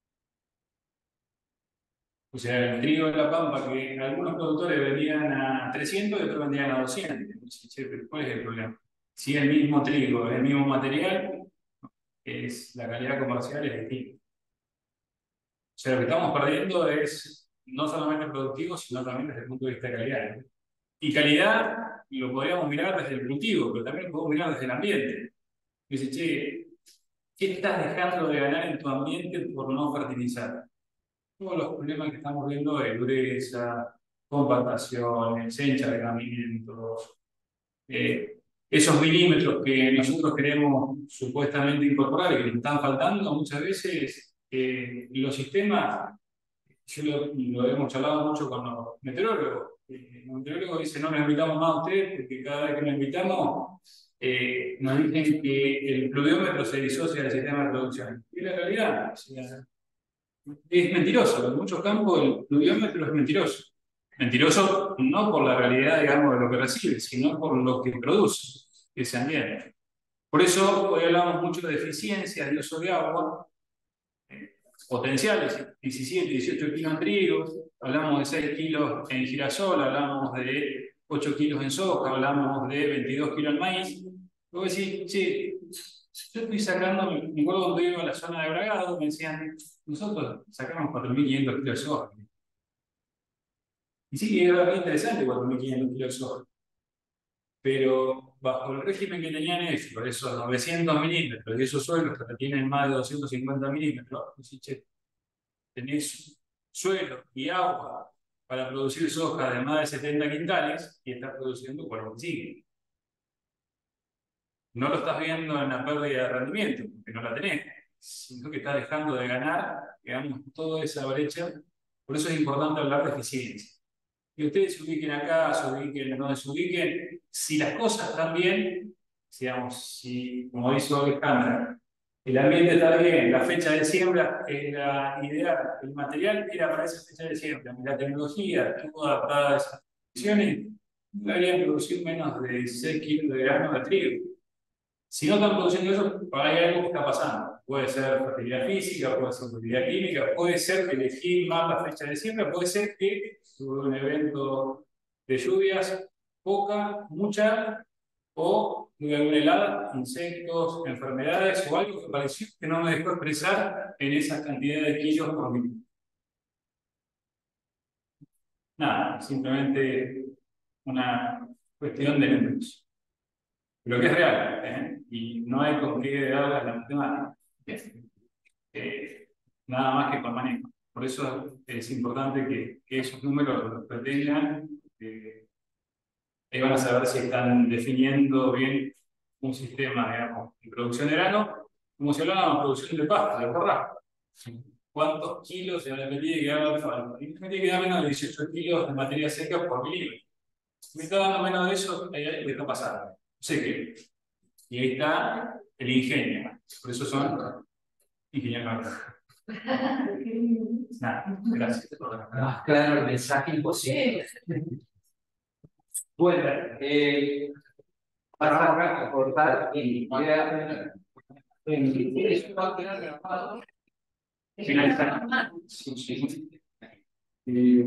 O sea, el trigo de La Pampa, que algunos productores vendían a trescientos y otros vendían a doscientos. Entonces, che, pero ¿cuál es el problema? Si es el mismo trigo, es el mismo material, es, la calidad comercial es distinta. O sea, lo que estamos perdiendo es no solamente productivo, sino también desde el punto de vista de calidad, ¿no? Y calidad lo podríamos mirar desde el cultivo, pero también lo podemos mirar desde el ambiente. Dice, che, ¿qué estás dejando de ganar en tu ambiente por no fertilizar? Todos los problemas que estamos viendo de dureza, compactación, encharcamientos, eh, esos milímetros que nosotros queremos supuestamente incorporar y que nos están faltando muchas veces, eh, los sistemas, yo lo, lo hemos charlado mucho con los meteorólogos. Eh, los meteorólogos dicen, no nos invitamos más a ustedes porque cada vez que nos invitamos eh, nos dicen que el pluviómetro se disocia del sistema de producción. Y la realidad, o sea, es mentiroso. En muchos campos el pluviómetro es mentiroso. Mentiroso no por la realidad, digamos, de lo que recibe, sino por lo que produce ese ambiente. Por eso hoy hablamos mucho de eficiencias de uso de agua, eh, potenciales, diecisiete, dieciocho kilos en trigo, hablamos de seis kilos en girasol, hablamos de ocho kilos en soja, hablamos de veintidós kilos en maíz. Luego decís, che, yo estoy sacando, me acuerdo cuando iba a la zona de Bragado, me decían, nosotros sacamos cuatro mil quinientos kilos de soja. Y sí, era muy interesante cuatro mil quinientos kilos de soja. Pero bajo el régimen que tenían ellos, por esos novecientos milímetros y esos suelos que tienen más de doscientos cincuenta milímetros, decís, che, tenés suelo y agua para producir soja de más de setenta quintales y estás produciendo cuarenta y cinco. No lo estás viendo en la pérdida de rendimiento, porque no la tenés, sino que estás dejando de ganar, digamos, toda esa brecha. Por eso es importante hablar de eficiencia. Que ustedes se ubiquen acá, se ubiquen donde se ubiquen, si las cosas están bien, digamos, si, como hizo Alejandra, El ambiente está bien, la fecha de siembra, eh, la idea, el material era para esa fecha de siembra. La tecnología estuvo adaptada a esas condiciones, deberían producir menos de dieciséis kilos de grano de trigo. Si no están produciendo eso, hay algo que está pasando. Puede ser fertilidad física, puede ser fertilidad química, puede ser que elegir mal la fecha de siembra, puede ser que tuvo un evento de lluvias, poca, mucha, o lluvia alguna helada, insectos, enfermedades o algo que pareció que no me dejó expresar en esa cantidad de kilos por minuto. Nada, simplemente una cuestión de números. Pero que es real, ¿eh? Y no hay con qué darle la matemática. Eh, nada más que con manejo. Por eso es importante que, que esos números los retengan. Eh, ahí van a saber si están definiendo bien un sistema, digamos, de producción de grano, como si hablábamos de producción de pasta, de forraje. ¿Cuántos kilos se me tiene que dar falta? Y me tiene que dar menos de dieciocho kilos de materia seca por milímetro. Me está dando menos de eso, hay algo que está pasando. No sé qué. Y ahí está el ingenio. Por eso son ingenieros. Nada, gracias. Más claro el mensaje imposible. Bueno, eh, para a cortar y voy a finalizar. Sí, sí. Eh,